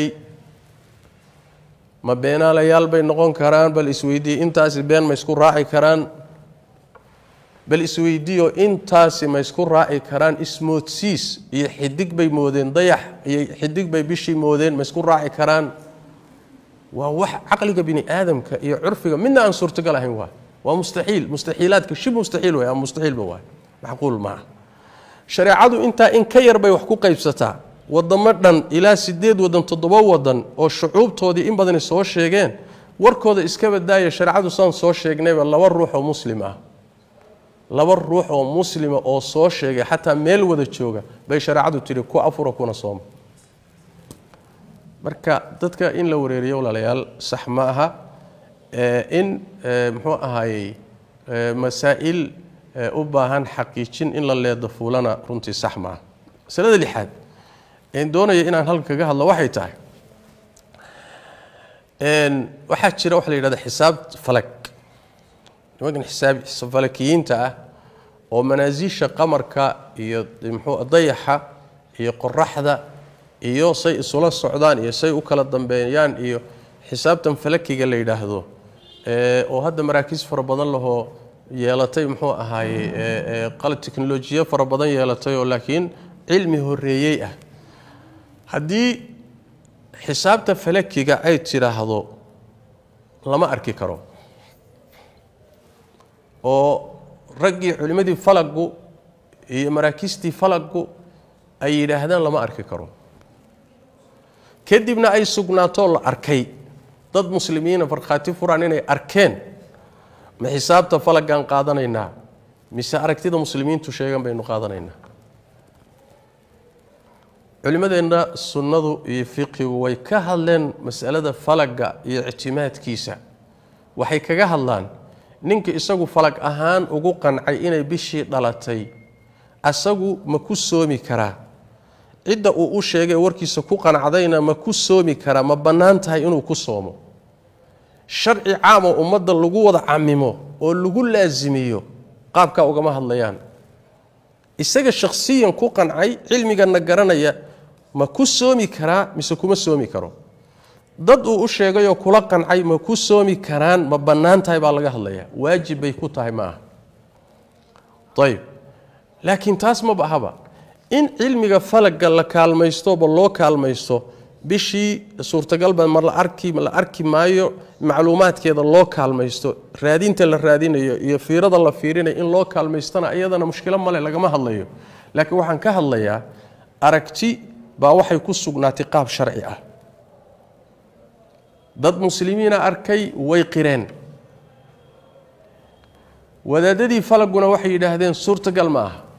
Speaker 1: ma beenaalayaal bay noqon karaan bal isweydii intaas been ma isku raaci karaan bal isweydiyo intaas ma isku raaci karaan ismoodsiis iyo xidig bay moodeen dayax iyo xidig bay bishii moodeen ma isku raaci karaan waa wax aqliga bini aadamka iyo curfiga midna aan suurtagal ahayn waa waa mustaxiil mustaxiilaadka shib mustaxiil waa mustaxiil waa macquul ma shariicadu inta in ka yar bay wax ku qaybsataa wadamo dhan ilaa sideed wadan toddoba wadan oo shucuubtoodii in badan soo sheegeen warkooda iska badaaya shariicadu saan soo sheegnayba laba ruux oo muslim ah laba ruux oo muslima oo soo sheegay xataa meel wada jooga bay shariicadu tiri ku afuro kuna soom marka dadka in la wareeriyo walaalayaal sax ma aha in muxuu ahaay masaa'il u baahan xaqiijin in la leedo fuulana runtii sax ma aha salada lixaad in doonaya inaan halka kaga hadlo waxay tahay een waxa jira wax la yiraahdo xisaab falak nimankan xisaab falakiyiinta ah oo manaasisha qamarka iyo muxuu dayaxa iyo qoraxda iyo say isula socdaan iyo say u kala dambeeyaan iyo xisaabtan falakiga la yiraahdo ee oo hadda maraakiis fara badan laho yeelatay muxuu ahaay ee qalab teknolojiya fara badan yeelatay oo laakiin cilmi horeeyay ah hadii xisaabta falakiga ay tiraahdo lama arki karo oo ragii culimadii falagu iyo maraakiistii falagu ay yiraahdaan lama arki karo kadibna ay sugnaato la arkay dad muslimiina farqaati furaan inay arkeen ma xisaabta falagan qaadanayna mise aragtida muslimiintu sheegan baynu qaadanayna culimadeena sunnadu iyo fiqigu way ka hadleen mas'alada falaga iyo ictimaadkiisa waxay kaga hadlaan ninka isagu falag ahaan ugu qancay inay bishii dhalatay asagu ma ku soomi karaa cidda uu u sheegay warkiisa ku qanacdayna ma ku soomi kara ma bannaan tahay inuu ku soomo sharci caam oo ummadda lagu wada camimo oo lagu laazimiyo qaabka ugama hadlayaan isaga shakhsiyan ku qancay cilmigana garanaya ma ku soomi karaa mise kuma soomi karo dad uu u sheegay oo kula qancay ma ku soomi karaan ma bannaan tahay baa laga hadlayaa waajib bay ku tahay ma aha طيب laakiin taas ma bahaba in cilmiga falaga la kaalmaysto ba loo kaalmaysto bishii suurtagal ba mar la arki ma la arki maayo macluumaadkeeda loo kaalmaysto raadinta la raadinayo iyo fiirada la fiirinayo in loo kaalmaystana iyadana mushkilo male lagama hadlayo laakiin waxaan ka hadlayaa aragti baa waxay ku sugnaatay qaab sharci ah dad muslimiina arkay way qireen wadaadadii falaguna waxay yiraahdeen suurtagal ma aha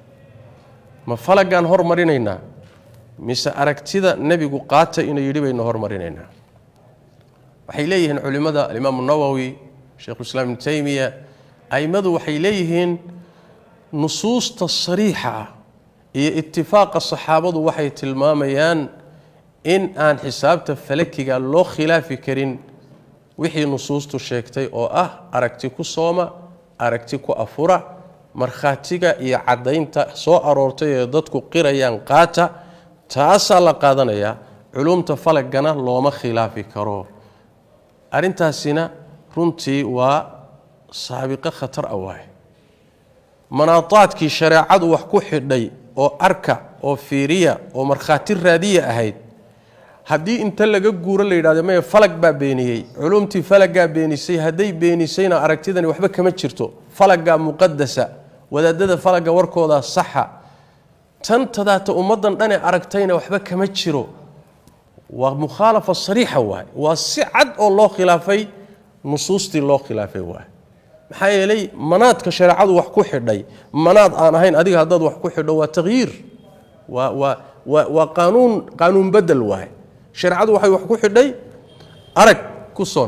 Speaker 1: ma falagan hormarinaynaa mise aragtida nabigu qaata inuu yiri bayna hormarinaynaa waxay leeyihiin culimada imaam an-Nawawi Sheikh Islam Ibn Taymiyyah aymadu waxay leeyihiin nusuusta sariixa iyo ittifaaqa saxaabadu waxay tilmaamayaan in aan xisaabta falakiga loo khilaafi karin wixii nusuustu sheegtay oo ah aragti ku sooma aragti ku afura markhaatiga iyo cadaynta soo aroortay ee dadku qirayaan qaata taasa la qaadanaya culumta falagana looma khilaafi karo arintaasina runtii waa saabiqa khatar awaay manaataadkii shariicadu wax ku xidhay oo arka oo fiiriya oo markhaati raadiya ahayd haddii inta laga guuro la yiraahdo ma falag baa beeniyay culumtii falaga beenisay haday beenisayna aragtidani waxba kama jirto falaga muqaddasa wadaadada falaga warkooda saxa tan tadaata ummadan dhan aragtayna waxba kama jiro waa mukhalafa sariixa waay waa si cad oo loo khilaafay nusuustii loo khilaafay waay maxaa yeelay manaadka shariicadu wax ku xidhay manaad aan ahayn adiga hadad wax ku xidho waa tagyiir waa waa waa qaanuun qaanuun badal waay shariicadu waxay wax ku xidhay arag ku soon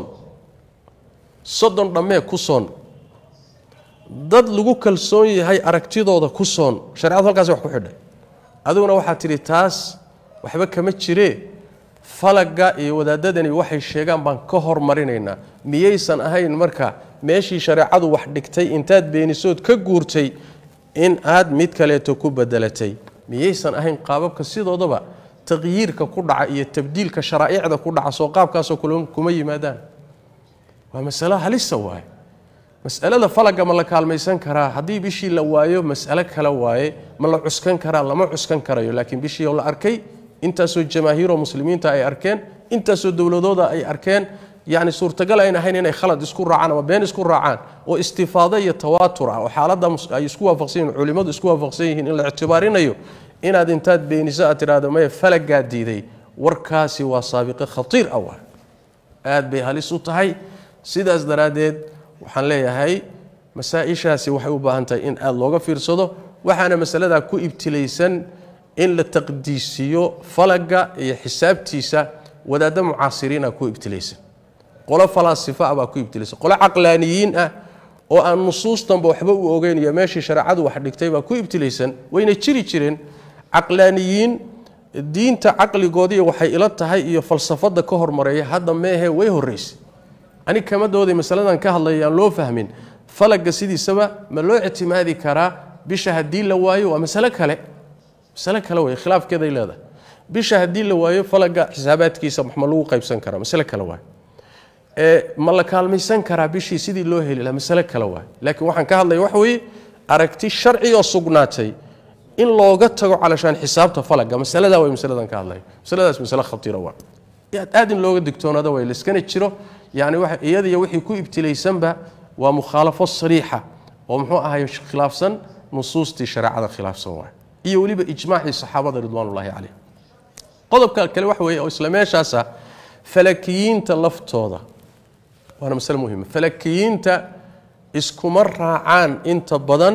Speaker 1: sodon dhamee ku soon dad lagu kalsoon yahay aragtidooda ku soon shariicadu halkaas wax ku xidhay aduguna waxa tiri taas waxba kama jiree falaga iyo wadaadadani waxay sheegaan baan ka hormarinaynaa miyaysan ahayn marka meeshii shariicadu wax dhigtay intaad beenisood ka guurtay in aad mid kale ku bedelatay miyaysan ahayn qaababka sidoodaba tagyiirka ku dhaca iyo tabdiilka sharaa'icda ku dhaca soo qaabkaas oo kuma yimaadaan waa mas'ala halis waay mas'alada falaga ma la kaalmaysan karaa hadii bishii la waayo mas'ala kala waaye ma la cuskan karaa lama cuskan karayo laakiin bishii la arkay inta soo jamaahiiro muslimiinta ay arkeen inta soo dawladooda ay arkeen yaani suurtagal ay ahayn inay khalad isku raacaan ama been isku raacaan oo istifaada iyo tawaatur ah oo xaaladda ay isku waafaqsan culimadu isku waafaqsan yihiin in la ictibaarinayo inaad intaad beenisa tiraado ma falaga diiday warkaasi waa saabiqa khatiir ah aad bay halis u tahay sidaas daraadeed waxaan leeyahay masaa'ishaasi waxay u baahan tahay in aad looga fiirsado waxaana masalada ku ibtilaysan in la taqdiisiyo falaga iyo xisaabtiisa wadaada mucaasiriina ku ibtilaysan qolo falaasifa ah ku ibtilaysan qolo aqlaaniyiin ah oo aan nusuustanba waxba u ogeyn iyo meeshii shariicadu wax dhigtay baa ku ibtilaysan wayna jiri jireen aqlaaniyiin diinta aqligoodii waxay ila tahay iyo falsafada ka hormareeyay hadda meehe way horeysay ani kama dooday masaladan ka hadlayaan loo fahmin falaga sidiisaba ma loo ictimaadi karaa bisha hadii la waayo waa mas'ala kale mas'ala kale way khilaafkeeda leedahay bisha hadii la waayo falaga xisaabaadkiisa ma lagu qaybsan karaa mas'ala kale waay ee ma la kaalmaysan karaa bishii sidii loo heli lahaa mas'ala kale waay laakiin waxaan ka hadlay wax weey aragti sharci oo sugnaatay in looga tago calashaan xisaabta falaga mas'alada way mas'aladan ka hadlay mas'aladaas mas'ala khatiira waa aad in looga digtoonaado way liskana jiro يعني واحد يدي وحي كو ابتليسن با ومخالفه صريحه ومحو اهي خلافسن نصوصتي شريعه خلافسن واي iyo waliba ijmaaci saxaabada ridwaanullaahi calayhim qodobka kale wax weey oo islaameeshaasa falakiyiinta laftooda waana mas'ala muhiim falakiyiinta iskuma raacaan inta badan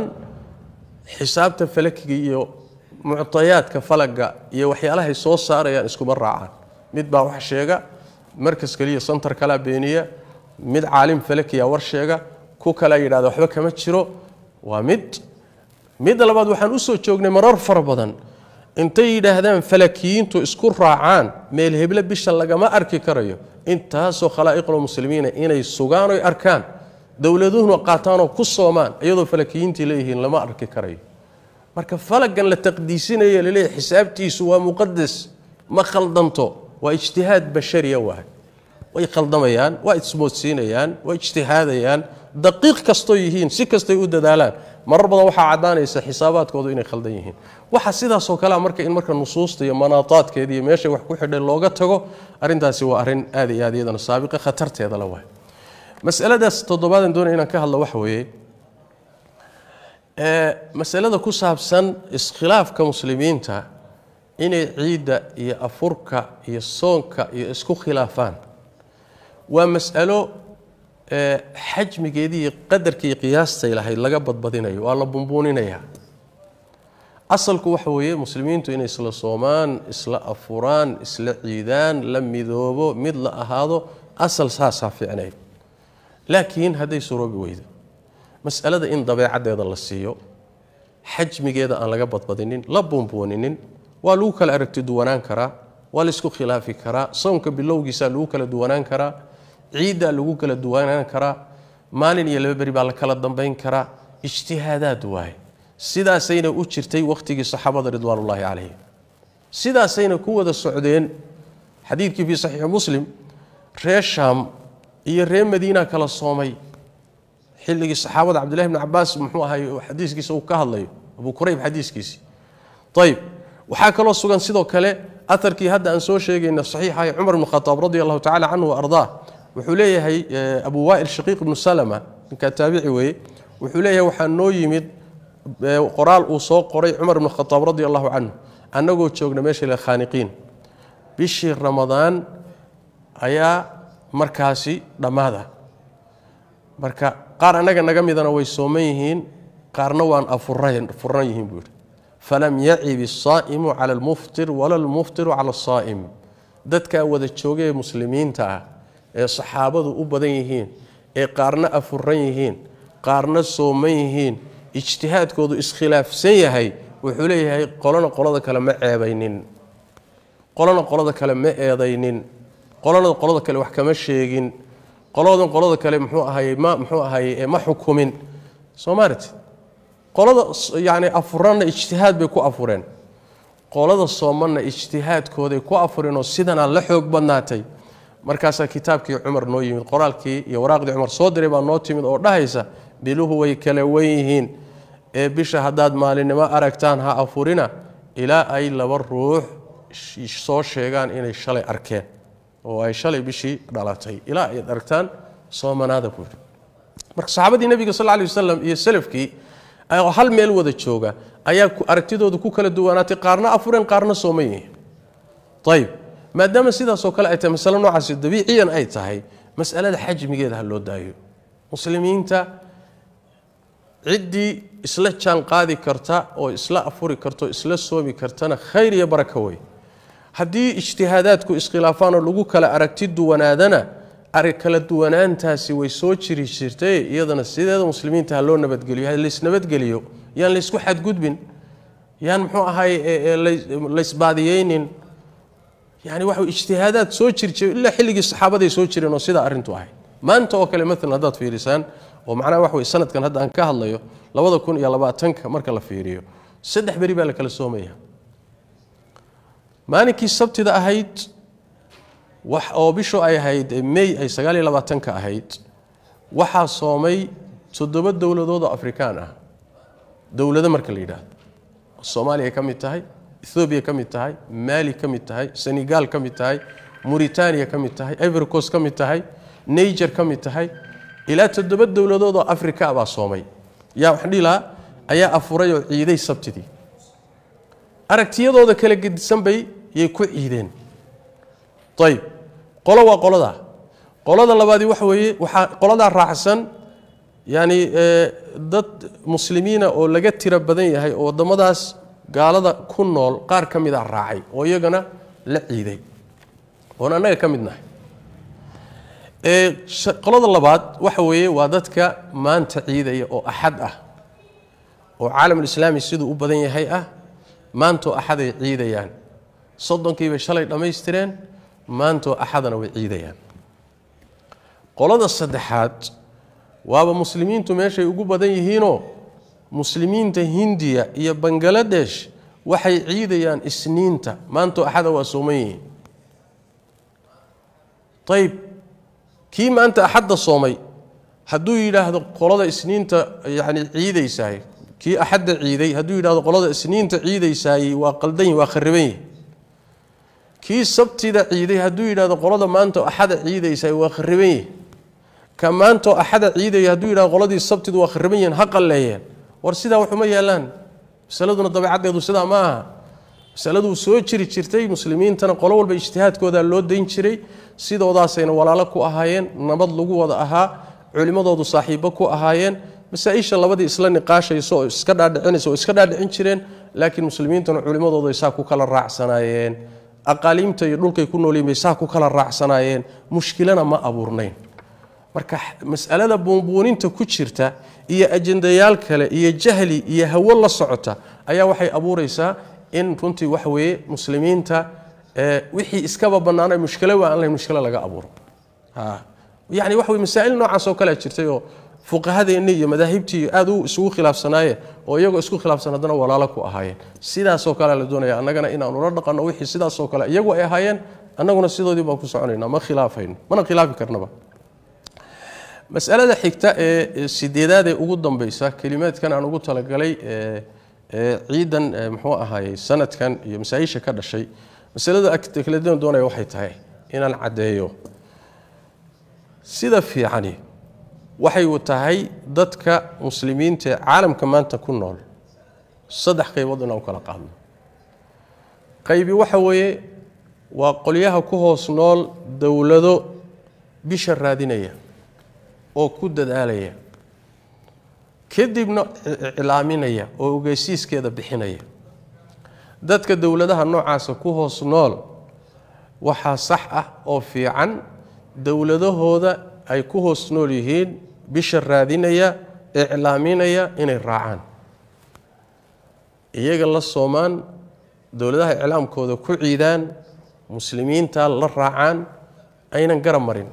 Speaker 1: xisaabta falakiga iyo muctayaadka falaga iyo waxyaalaha soo saarayaan iskuma raacaan mid baa wax sheega markas kaliya center kala beeniya mid caalim falakiya war sheega ku kala yiraahdo waxba kama jiro waa mid mid labaad waxaan u soo joognay marar far badan intay yidhaahdaan falakiyiintu isku raacaan meel hebla bisha lagama arki karayo intaasoo khalaa'iqul muslimiina inay sugaan oo arkaan dawladuhuna qaataan oo ku soomaan iyadoo falakiyiintii leeyihiin lama arki karayo marka falagan la taqdiisinayo leeyahay xisaabtiisu waa muqaddas ma khaldanto waa ijtihaad bashariya waa way khaldamayaan waa ismoodsiinayaan waa ijtihaadayaan daqiiq kasto yihiin si kastay u dadaalaan marar badan waxa cadaanaysa xisaabaadkoodu inay khaldan yihiin waxa sidaas oo kale marka in marka nusuusta iyo manaataadkeeda iyo meesha wax ku xidhay looga tago arintaasi waa arin aad iyo aad iyadana saabiqa khatarteeda la waay mas'aladaas todobaadan doonay inaan ka hadlo wax weeye ee mas'alada ku saabsan iskhilaafka muslimiinta inay ciida iyo afurka iyo soonka iyo isku khilaafaan waa mas'alo xajmigeedii qadarkii qiyaasta ilahay laga badbadinayo waa la bumbuuninaya asalku waxa weeye muslimiintu inay isla soomaan isla afuraan isla ciidaan la midoobo mid la ahaado asal saasa fiicnay laakiin haday suroobi weydo mas'alada in dabeecadeeda la siiyo xajmigeeda aan laga badbadinin la bumbuuninin waa lagu kala aragti duwanaan karaa waa la isku khilaafi karaa soonka bilowgiisa lagu kala duwanaan karaa ciida lagu kala duwanaan karaa maalin iyo laba bari baa la kala dambeyn karaa ijtihaadaad waay sidaasayna u jirtay waqtigii saxaabada ridwaanullaahi calayhim sidaasayna ku wada socdeen xadiidkii fi saxiix muslim reer shaam iyo reer madiina kala soomay xilligii saxaabada cabdullaahi ibn cabbaas muxuu ahay xadiiskiisa uu ka hadlayo abu kurayb xadiiskiisi طيب waxaa kaloo sugan sidoo kale atarkii hadda aan soo sheegayna saxiixa ay Umar ibn Khattab radiyallahu ta'ala anhu wa ardaa wuxuu leeyahay Abu Wa'il Shaqiq ibn Salama ninka taabici weey wuxuu leeyahay waxa noo yimid qoraal uu soo qoray Umar ibn Khattab radiyallahu anhu anagoo joogna meesha la khaniqiin bishii Ramadaan ayaa markaasi dhamaada marka qaar anaga naga midana way sooman yihiin qaarna waan afureen furan yihiin buu فلم يعب الصائم على المفطر ولا المفطر على الصائم dadka wada joogay muslimiinta ah ee saxaabadu u badan yihiin ee qaarna afuran yihiin qaarna sooman yihiin ijtihaadkoodu iskhilaafsan yahay wuxuu leeyahay qolana qolada kale ma ceebaynin qolana qolada kale ma eedaynin qolana qolada kale wax kama sheegin qoladan qolada kale muxuu ahay ma muxuu ahay ma xukumin Soomaaliyeed qolada yaani afurana ijtihaad bay ku afureen qolada soomana ijtihaadkooda ku afureen oo sidana la xoog badnaatay markaas kitaabkii Umar noo yimid qoraalkii iyo waraaqdii Umar soo diray baa noo timid oo dhahaysa biluhu way kala weeyeen ee bisha hadaad maalinimo aragtaan ha afurina ilaa ay laba ruux soo sheegaan inay shalay arkeen oo ay shalay bishii dhalatay ilaa ay aragtaan soomanaada ku marka saxaabadii nabiga sallallahu alayhi wasallam iyo salafkii ay hal meel wada jooga ayaa aragtidoodu ku kala duwanaatay qaarna afureen qaarna soomayeen طيب maadaama sidaas oo kale ay tahay mas'alo noocaas dabiiciyan ay tahay mas'alada xajmigeeda ha loo daayo muslimiinta cidii isla jaan qaadi karta oo isla afuri karto isla soomi kartana khayr iyo baraka way hadii ijtihaadaadku iskhilaafaan oo lagu kala aragti duwanaadana ari kala duwanaantaasi way soo jiri jirtay iyadana sideeda muslimiinta loo nabadgeliyo hal is nabadgeliyo yaan la isku xad gudbin yaan muxuu ahay la isbaadiyeenin yaani waxa ijtihaadaad soo jirjay ilaa xilligii saxaabada ay soo jireen oo sida arintu ahay maanta oo kale midna hadaad fiirisan oo macnaha wax way sanadkan hadda aan ka hadlayo laba kun iyo labaatan ka marka la fiiriyo saddex bari baa la kala soomaya maalintii sabtida ahayd wax oo bisho ay ahayd May ay sagaal iyo labaatan ka ahayd waxa soomay toddoba dawladood oo Afrikaan ah dawlado marka la yiraahdo Soomaaliya kamid tahay Ethiopia kamid tahay Mali kamid tahay Senegal kamid tahay Mauritania kamid tahay Ivory Coast kamid tahay Niger kamid tahay ila toddoba dawladood oo Afrika ah soomay yaa wax dhila ayaa afuray oo ciiday sabtidii aragtiyadooda kala gedisan bay yay ku ciideen طيب قولوا وقولدا قولدا لبادي waxa weeye waxa qolada raacsan yaani dad muslimiina oo laga tira badan yahay oo wadamadaas gaalada ku nool qaar kamid ah raacay oo iyagana la ciiday oo anaga kamidnahay ee qolada labaad waxa weeye waa dadka maanta ciidaya oo axad ah oo caalamul islaami sidoo u badan yahay ah maanto axaday ciidayaan soddonkiiba shalay dhamaystireen maanto axadana way ciidayaan qolada saddexaad waaba muslimiintu meeshay ugu badan yihiinoo muslimiinta Hindiya iyo Bangladesh waxay ciidayaan isniinta maanto axada waa sooman yihiin طيب kii maanta axadda soomay hadduu yidhaahdo qolada isniinta yani ciidaysaay kii axadda ciiday hadduu yidhaahdo qolada isniinta ciidaysaay waa qaldan waa khariban kii sabtida ciiday hadduu yidhaahdo qolada maanta axada ciidaysaay waa khariban ka maanta axada ciiday hadduu yidhaahdo qoladii sabtida waa khariban ha qalleeyeen war sidaa waxuma yeelaan masaladuna dabeecadeedu sidaa ma aha masaladu soo jiri jirtay muslimiintana qolo walba ijtihaadkooda loo deyn jiray sidoodaasayna walaalo ku ahaayeen nabad lagu wada ahaa culimadoodu saaxiibo ku ahaayeen masaa'isha labadii isla niqaashayso oo iska dhaadhicinayso oo iska dhaadhicin jireen laakiin muslimiintuna culimadoodu ay saa ku kala raacsanaayeen aqaaliimta iyo dhulkay ku nool yihiin saa ku kala raacsanaayeen mushkilana ma abuurnayn marka mas'alada buunbuuninta ku jirta iyo ajendayaal kale iyo jahli iyo hawo la socota ayaa waxay abuuraysaa in runtii wax weeye muslimiinta ee wixii iskaba banaanay mushkilo waa aan mushkilo laga abuuro ha yani wax weeye masaa'il noocaas oo kale jirtay oo fuqahadeena iyo madaahibtii aad u isugu khilaafsanaayeen oo iyagu isku khilaafsan hadana walaalo ku ahaayeen sidaas oo kale la doonaya annagana in aan ula dhaqano wixii sidaas oo kale iyagu ay ahaayeen annaguna sidoodii baan ku soconaynaa ma khilaafayno mana khilaafi karnaba mas'alada xigta ee sideedaad ee ugu dambaysa kalimaadkan aan ugu talagalay ee ciidan muxuu ahaayay sanadkan iyo masaa'isha ka dhashay masalada kala doonaya waxay tahay inaan cadeeyo sida fiicani waxay u tahay dadka muslimiinta ee caalamka maanta ku nool saddex qaybood inaan kala qaadno qaybi waxa weeye waa qoliyaha ku hoos nool dawlado bisha raadinaya oo ku dadaalaya kadibna ilaaminaya oo ogeysiiskeeda bixinaya dadka dawladaha noocaas ku hoos nool waxa sax ah oo fiican dawladahooda ay ku hoos nool yihiin bisha raadinaya ee ilaaminaya inay raacaan iyaga la soomaan dawladaha islaamkooda ku ciidaan muslimiinta la raacaan aynan garab marin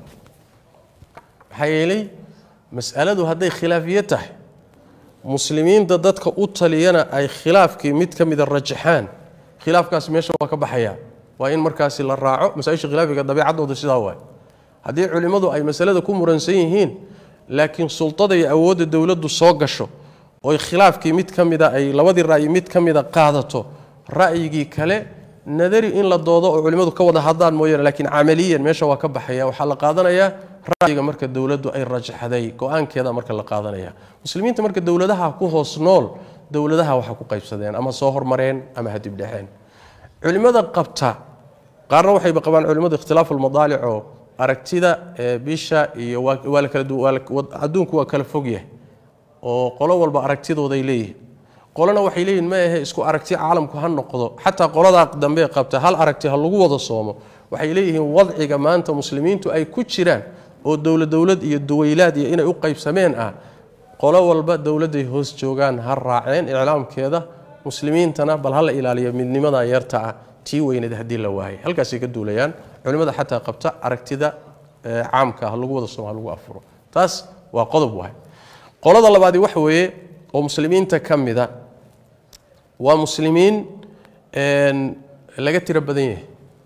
Speaker 1: hay'ilay mas'aladu haday khilaafiyad tahay muslimiinta dadka u taliyana ay khilaafkii mid kamid rajaxaan khilaafkaas meesha waa ka baxaya waa in markaas la raaco masaa'isha khilaafiga dabeecadooda sidaa waa hadii culimadu ay masalada ku muransan yihiin laakiin sultada iyo awoodda dawladdu soo gasho oo khilaafkii mid kamid ay labadii ra'yi mid kamid qaadato ra'yigii kale nadari in la doodo oo culimadu ka wada hadlaan mooyeen laakiin amaliyan meesha waa ka baxaya waxa la qaadanaya ra'yiga marka dawladdu ay rajaxday go'aankeeda marka la qaadanaya muslimiinta marka dawladaha ku hoos nool dawladaha waxa ku qaybsadeen ama soo hormareen ama hadib dhaxeen culimada qabta qaarna waxay qabaan culimada ikhtilaaf al-madaalic oo aragtida bisha iyo wala kala adduunku waa kala fog yahay oo qolo walba aragtidooda ay leeyihiin qolana waxay leeyihiin ma aha isku aragti caalamku ha noqdo xataa qolada dambe qabta hal aragti ha lagu wada soomo waxay leeyihiin wadciga maanta muslimiintu ay ku jiraan oo dawlad dawlad iyo duwaylaad iyo inay u qaybsameen ah qolo walba dawladay hoos joogan ha raaceen islaamkeeda muslimiintana bal hal ilaaliyo midnimada yarta ah tii weyneed hadii la waayay halkaas ay ka duulayaan culimada xataa qabta aragtida caamka ah lagu wada soomaa lagu afuro taas waa qodob waay qolada labaadi wax weeye oo muslimiinta kamida waa muslimiin een laga tira badan yahay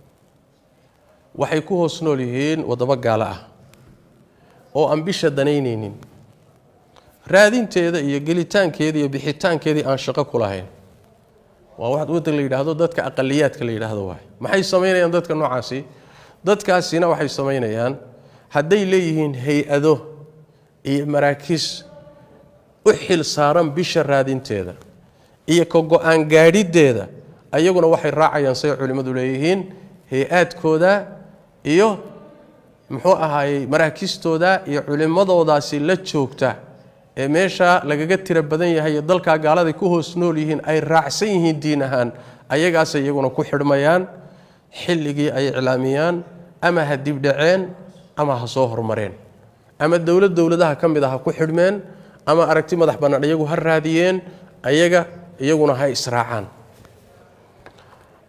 Speaker 1: waxay ku hoos nool yihiin wadamo gaala ah oo aan bisha danaynaynin raadinteeda iyo gelitaankeeda iyo bixitaankeeda aan shaqo ku lahayn waa wax waddan la yiraahdo dadka aqaliyaadka la yiraahdo waay maxay sameynayaan dadka noocaasi dadkaasina waxay sameynayaan haday leeyihiin hay'ado iyo maraakiis u xil saaran bisha raadinteeda iyo ka go'aan gaadhideeda ayaguna waxay raacayaan say culimadu leeyihiin hay'adkooda iyo muxuu ahaayay maraakistooda iyo culimadoodaasi la joogta ee meesha lagaga tira badan yahay dalka gaalada ku hoos nool yihiin ay raacsan yihiin diin ahaan ayagaas iyaguna ku xidhmayaan xilligii ay iclaamiyaan ama hadib dhaceen ama ha soo hormareen ama dawlad dawladaha kamid ah ku xidhmeen ama aragti madax banaan iyagu ha raadiyeen ayaga iyaguna ha israacaan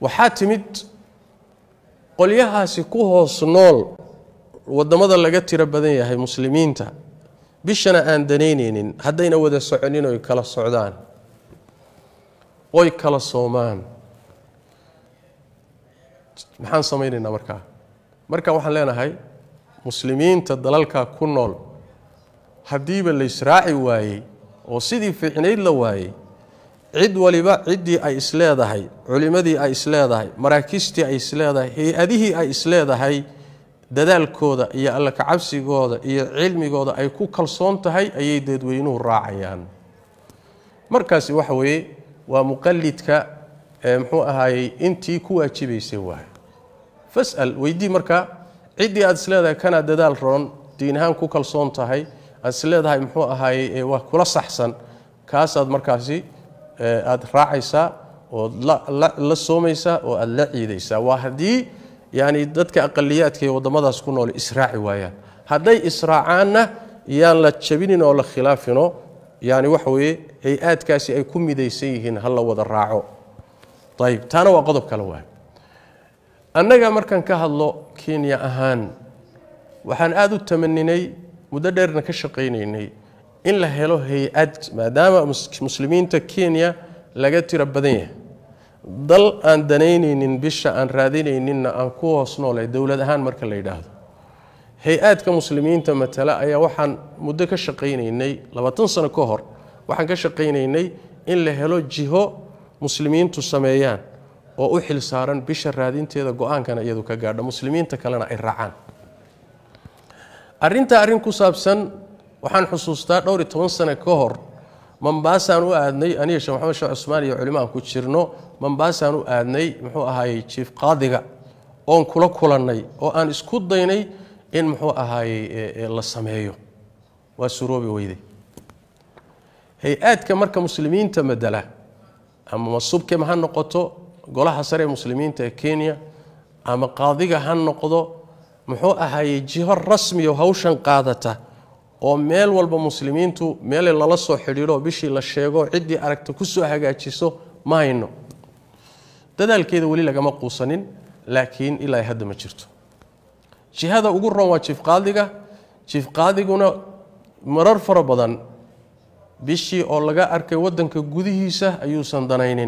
Speaker 1: waxaa timid qolyahaasi ku hoos nool wadamada laga tira badan yahay muslimiinta bishana aan daneyneynin haddayna wada soconin oo kala socdaan oo kala soomaan maxaan sameeynaa markaa marka waxaan leenahay muslimiinta dalalka ku nool hadiiba la israaci waayay oo sidii fiicneyd la waayay cid waliba cidii ay isleedahay culimadii ay isleedahay maraakiistii ay isleedahay hay'adihii ay isleedahay dadaalkooda iyo alla ka cabsigooda iyo cilmigooda ay ku kalsoon tahay ayay dadweynuhu raacayaan markaasi waxa weeye waa muqallidka muxuu ahaayay intii ku waajibaysay waay fas'al weydii marka cidii aad isleedahay kana dadaal roon diinahan ku kalsoon tahay aad isleedahay muxuu ahaayay waa kula saxsan kaas aad markaasi aad raacaysaa oo la soomaysaa oo aad la ciidaysaa waa hadii يعني dadka aqaliyaadka ee wadamadaas ku nool israaci waayaan haday israacaana yaan la jabinin oo la khilaafino yani wax weeye hay'aadkaasi ay ku midaysan yihiin hal la wada raaco طيب taana waa qodob kale waa annaga markan ka hadlo Kenya ahaan waxaan aad u tamaninay muddo dheerna ka shaqeynay in la helo hay'ad maadaama muslimiinta Kenya laga tira badan yahay dal aan daneyneynin bisha aan raadineynin aan ku hoos noolay dawlad ahaan marka la yiraahdo hay'adka muslimiinta matala ayaa waxaan muddo ka shaqeynaynay labaatan sano ka hor waxaan ka shaqeynaynay in la helo jiho muslimiintu sameeyaan oo u xil saaran bisha raadinteeda go'aankana iyadu ka gaadho muslimiinta kalena ay raacaan arinta arin ku saabsan waxaan xusuustaa dhowr iyo toban sano ka hor Mombasa u aadnay aniga Sheekh Maxamed Sheekh Usmaan iyo culimaan ku jirno Mombasa u aadnay muxuu ahaayay chief qaadiga oo kula kulanay oo aan isku daynay in muxuu ahaayay la sameeyo waa suroobi weyday hay'aadka marka muslimiinta madala ama masubka ma noqoto golaha sare muslimiinta ee Kenya ama qaadiga han noqdo muxuu ahaayay jiho rasmi oo hawshan qaadata oo meel walba muslimiintu meel la soo xiriiro bishii la sheego cidii aragta ku soo hagaajiso ma hayno dadaalkeeda wali laga ma quusanin laakiin ilaa hadda ma jirto jihada ugu roon waa chief qaadiga chief qaadiguna marar fara badan bishii oo laga arkay wadanka gudihiisa ayuusan danaynin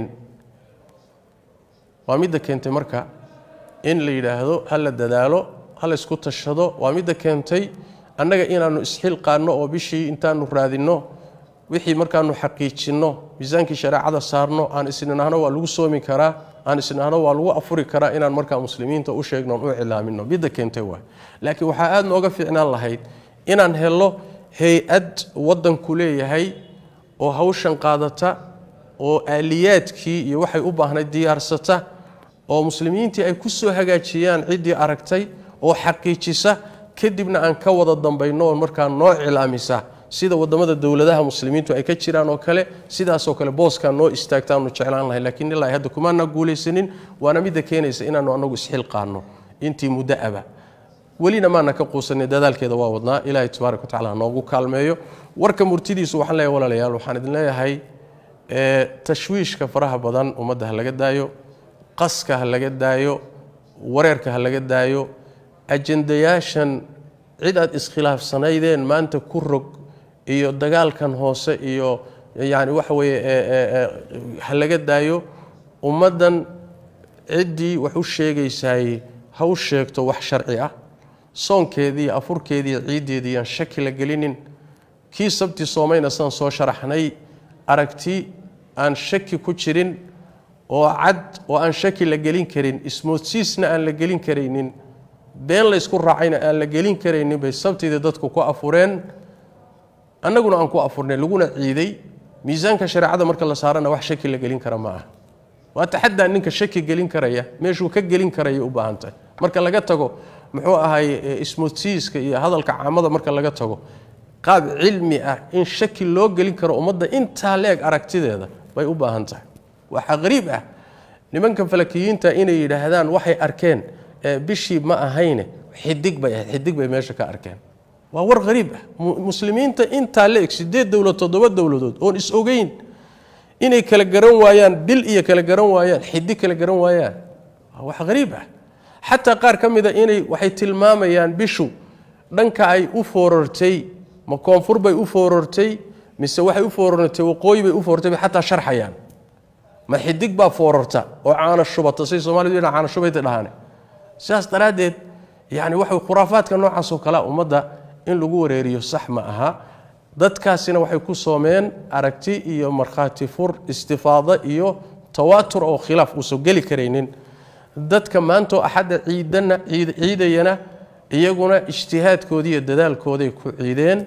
Speaker 1: waa mid keentay marka in la yiraahdo hal dadaalo hal isku tashado waa mid keentay annaga inaanu isxil qaano oo bishii intaanu raadino wixii markaanu xaqiijino miisaankii shariicada saarno aan isnaano waa lagu soomi karaa aan isnaano waa lagu afuri karaa inaan markaa muslimiinta u sheegno oo cilaamino bidda keentay waa laakiin waxa aad nooga fiicnaan lahayd inaan helo hay'ad wadanku leeyahay oo hawshan qaadata oo aaliyaadkii iyo waxay u baahnay diyaarsata oo muslimiintii ay ku soo hagaajiyaan cidii aragtay oo xaqiijisa kadibna aan ka wada dambayno markaa noo cilaamisa sida wadamada dawladaha muslimiintu ay ka jiraan oo kale sidaas oo kale booska noo istaagtaanu jeclaan lahayn laakiin ilaa hadda kuma na guuleysanin waana mid keenaysa inaanu anagu isxil qaano intii muddo aba walina ma ka quusanay dadaalkeeda waa wadnaa ilaahay tabaaraka wa tacaala noogu kaalmeeyo warka murtidiisu waxaan leeyahay walaalayaal waxaan idin leeyahay ee tashwiishka faraha badan ummadda laga daayo qaska laga daayo wareerka laga daayo ajendayaashan cid aad iskhilaafsanaydeen maanta ku rog iyo dagaalkan hoose iyo yaani waxa weeye halaga daayo ummadan cidii wax u sheegaysay ha u sheegto wax sharci ah soonkeedii afurkeedii ciideedii aan shaki la gelinin kii sabti soomayna san soo sharaxnay aragti aan shaki ku jirin oo cad oo aan shaki la gelin karin ismoodsiisna aan la gelin kareynin been la isku raacayna aan la gelin kareynin bay sabtida dadku ku afureen annaguna aan ku afurnay laguna ciiday miisaanka shariicada marka la saarana wax shaki la gelin kara ma aha waa taxaddaa ninka shaki gelin karaya meeshuu ka gelin karaya u baahantay marka laga tago muxuu ahay ismoodsiiska iyo hadalka caamada marka laga tago qaab cilmi ah in shaki loo gelin karo ummadda inta leeg aragtideeda bay u baahantahay waxa qariib ah nimanka falakiyiinta inay yiraahdaan waxay arkeen bishii ma ahayne xidig bay xidig bay meesha ka arkeen waa war qariib ah muslimiinta inta leeg sideed dawlad toddoba dawladood oo is ogeyn inay kala garan waayaan bil iyo kala garan waayaan xidig kala garan waayaan wax qariib ah xataa qaar ka mid ah inay waxay tilmaamayaan bishu dhanka ay u foorartay ma koonfur bay u foorartay mise waxay u foorartay waqooyi bay u foorartay xataa sharxayaan ma xidig baa foorarta oo caana shubata si Soomaalidu ina caana shubayta dhahaan sidaas daraadeed yani waxa khuraafaadka noocaas oo kala umada in lagu wareeriyo sax ma aha dadkaasina waxay ku soomeen aragti iyo marxaati fur istifaada iyo tawaatur oo khilaaf u soo gali kareenin dadka maanta axada ciidana ciidayana iyaguna ijtihaadkoodii iyo dadaalkoodii ku ciideen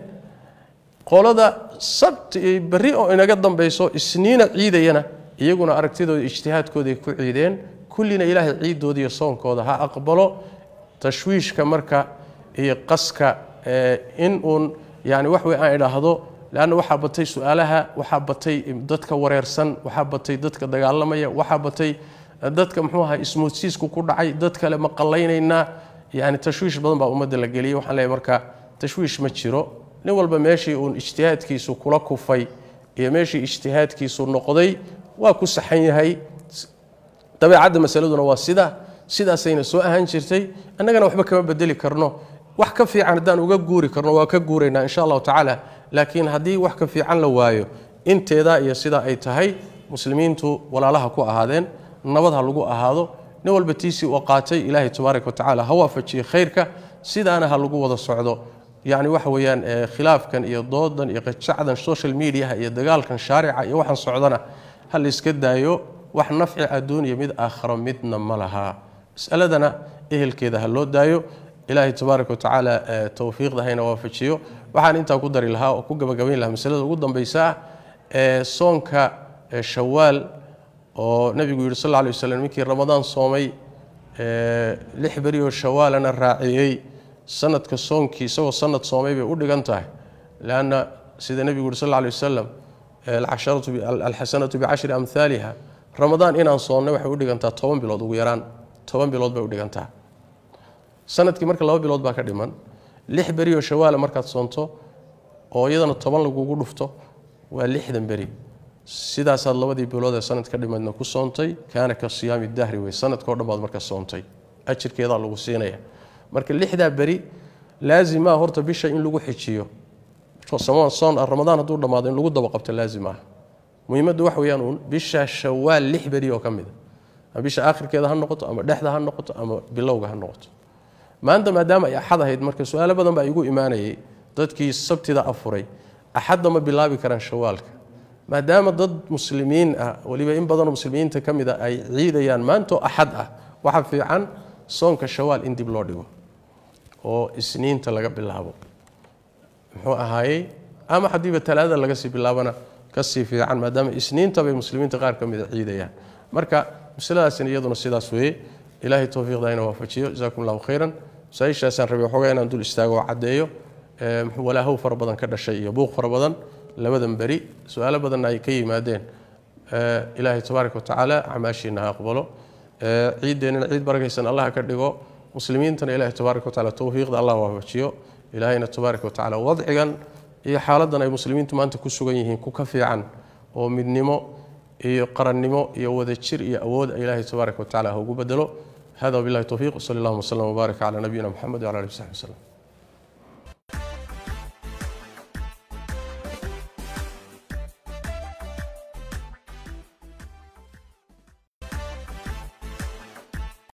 Speaker 1: qolada sabt bari oo inaga dambayso isniina ciidayana iyaguna aragtidooda ijtihaadkoodii ku ciideen kullina ilaahay ciidoodii iyo soonkooda ha aqbalo tashwiishka marka iyo qaska in uun yani wax weey aan idhaahdo laana waxa batay su'aalaha waxa batay dadka wareersan waxa batay dadka dagaalamaya waxa batay dadka muxuu ahaa ismoodsiisku ku dhacay dad kale ma qalaynayna yani tashwiish badan baa umada la galiyay waxaan leeyahay marka tashwiish ma jiro nin walba meeshii uu ijtihaadkiisu kula kufay iyo meeshii ijtihaadkiisu noqday waa ku saxan yahay dabeecadda masaladuna waa sida sidaasayna soo ahaan jirtay annagana waxba kama bedeli karno wax ka fiican hadaan uga guuri karno waa ka guureynaa insha Allah taala laakiin hadii wax ka fiican la waayo inteeda iyo sida ay tahay muslimiintu walaalaha ku ahaadeen nabad ha lagu ahaado nin walba tiisi oo qaatay ilaahay tabaaraka taala ha waafajiyo khayrka sidaana ha lagu wada socdo yani waxa weeyaan khilaafkan iyo doodan iyo qajacdan social media iyo dagaalkan shaarica iyo waxan socdana hal iska daayo wax nafci adduunyo mid aakhiro midna malaha mas'aladana ehelkeeda ha loo daayo ilaahay tabaaraka taala tawfiiqda hayna waafajiyo waxaan inta ku dari lahaa oo ku gabagabeyn lahaa masalada ugu dambaysa ee soonka shawaal oo nabigu yiri sallallahu alayhi wasallam markii ramadaan soomay ee lix bari oo shawaalana raaciyay sanadka soonkii isagoo sanad soomay bay u dhigan tahay laana sida nabigu yiri sallallahu alayhi wasallam al-asharatu al-hasanatu bi'ashri amthaliha ramadaan inaan soonnay waxay u dhigantaa toban bilood ugu yaraan toban bilood bay u dhigantaa sanadkii marka laba bilood baa ka dhiman lix bari oo shawaal markaad soonto oo iyadana toban lagu dhufto waa lixdan bari sidaas aad labadii bilood ee sanad ka dhimadna ku soontay kaana ka siyaami dahri way sanadkoo dhammaad marka soontay ajirkeeda lagu siinaya marka lixda bari laazima horta bisha in lagu xijiyo soon soon ramadaan haduu dhamaado in lagu daba qabto laazima muhiimadu wax weeyaan uu bisha shawaal lix bari oo kamid ah bisha aakhirkeeda ha noqoto ama dhexda ha noqoto ama bilowga ha noqoto maanta maadaama ay axad ahayd marka su'aalo badan baa igu iimaanayay dadkii sabtida afuray axadda ma bilaabi karaan shawaalka maadaama dad muslimiin ah waliba in badan muslimiinta kamid ah ay ciidayaan maanta axad ah waxa fiican soonka shawaal in dib loo dhigo oo isniinta laga bilaabo muxuu ahaayay ama hadiiba talaada laga sii bilaabana ka sii fiican maadaama isniinta bay muslimiinta qaar kamid ah ciidayaan marka masaladaas iyaduna sidaas weeye ilaahay tawfiiqda waafajiyo jazaakumullahu khayran saayishaasan rabi xogaa inaan dul istaago cadeeyo ee walaahow far badan ka dhashay iyo buuq far badan labadan bari su'aalo badan ay ka yimaadeen ee ilaahay tabaaraka taala amaashina aqbalo ee ciideena ciid barakaysan Allah ka dhigo muslimiintana ilaahay tabaaraka taala tawfiiqda Allah waafajiyo ilaahayna tabaaraka taala wadcigan iyo xaaladan ay muslimiintu maanta ku sugan yihiin ku ka fiican oo midnimo iyo qarannimo iyo wada jir iyo awood ilaahay tabaaraka taala ugu bedelo هذا بالله التوفيق صلى الله وسلم وبارك على نبينا محمد وعلى اله وصحبه وسلم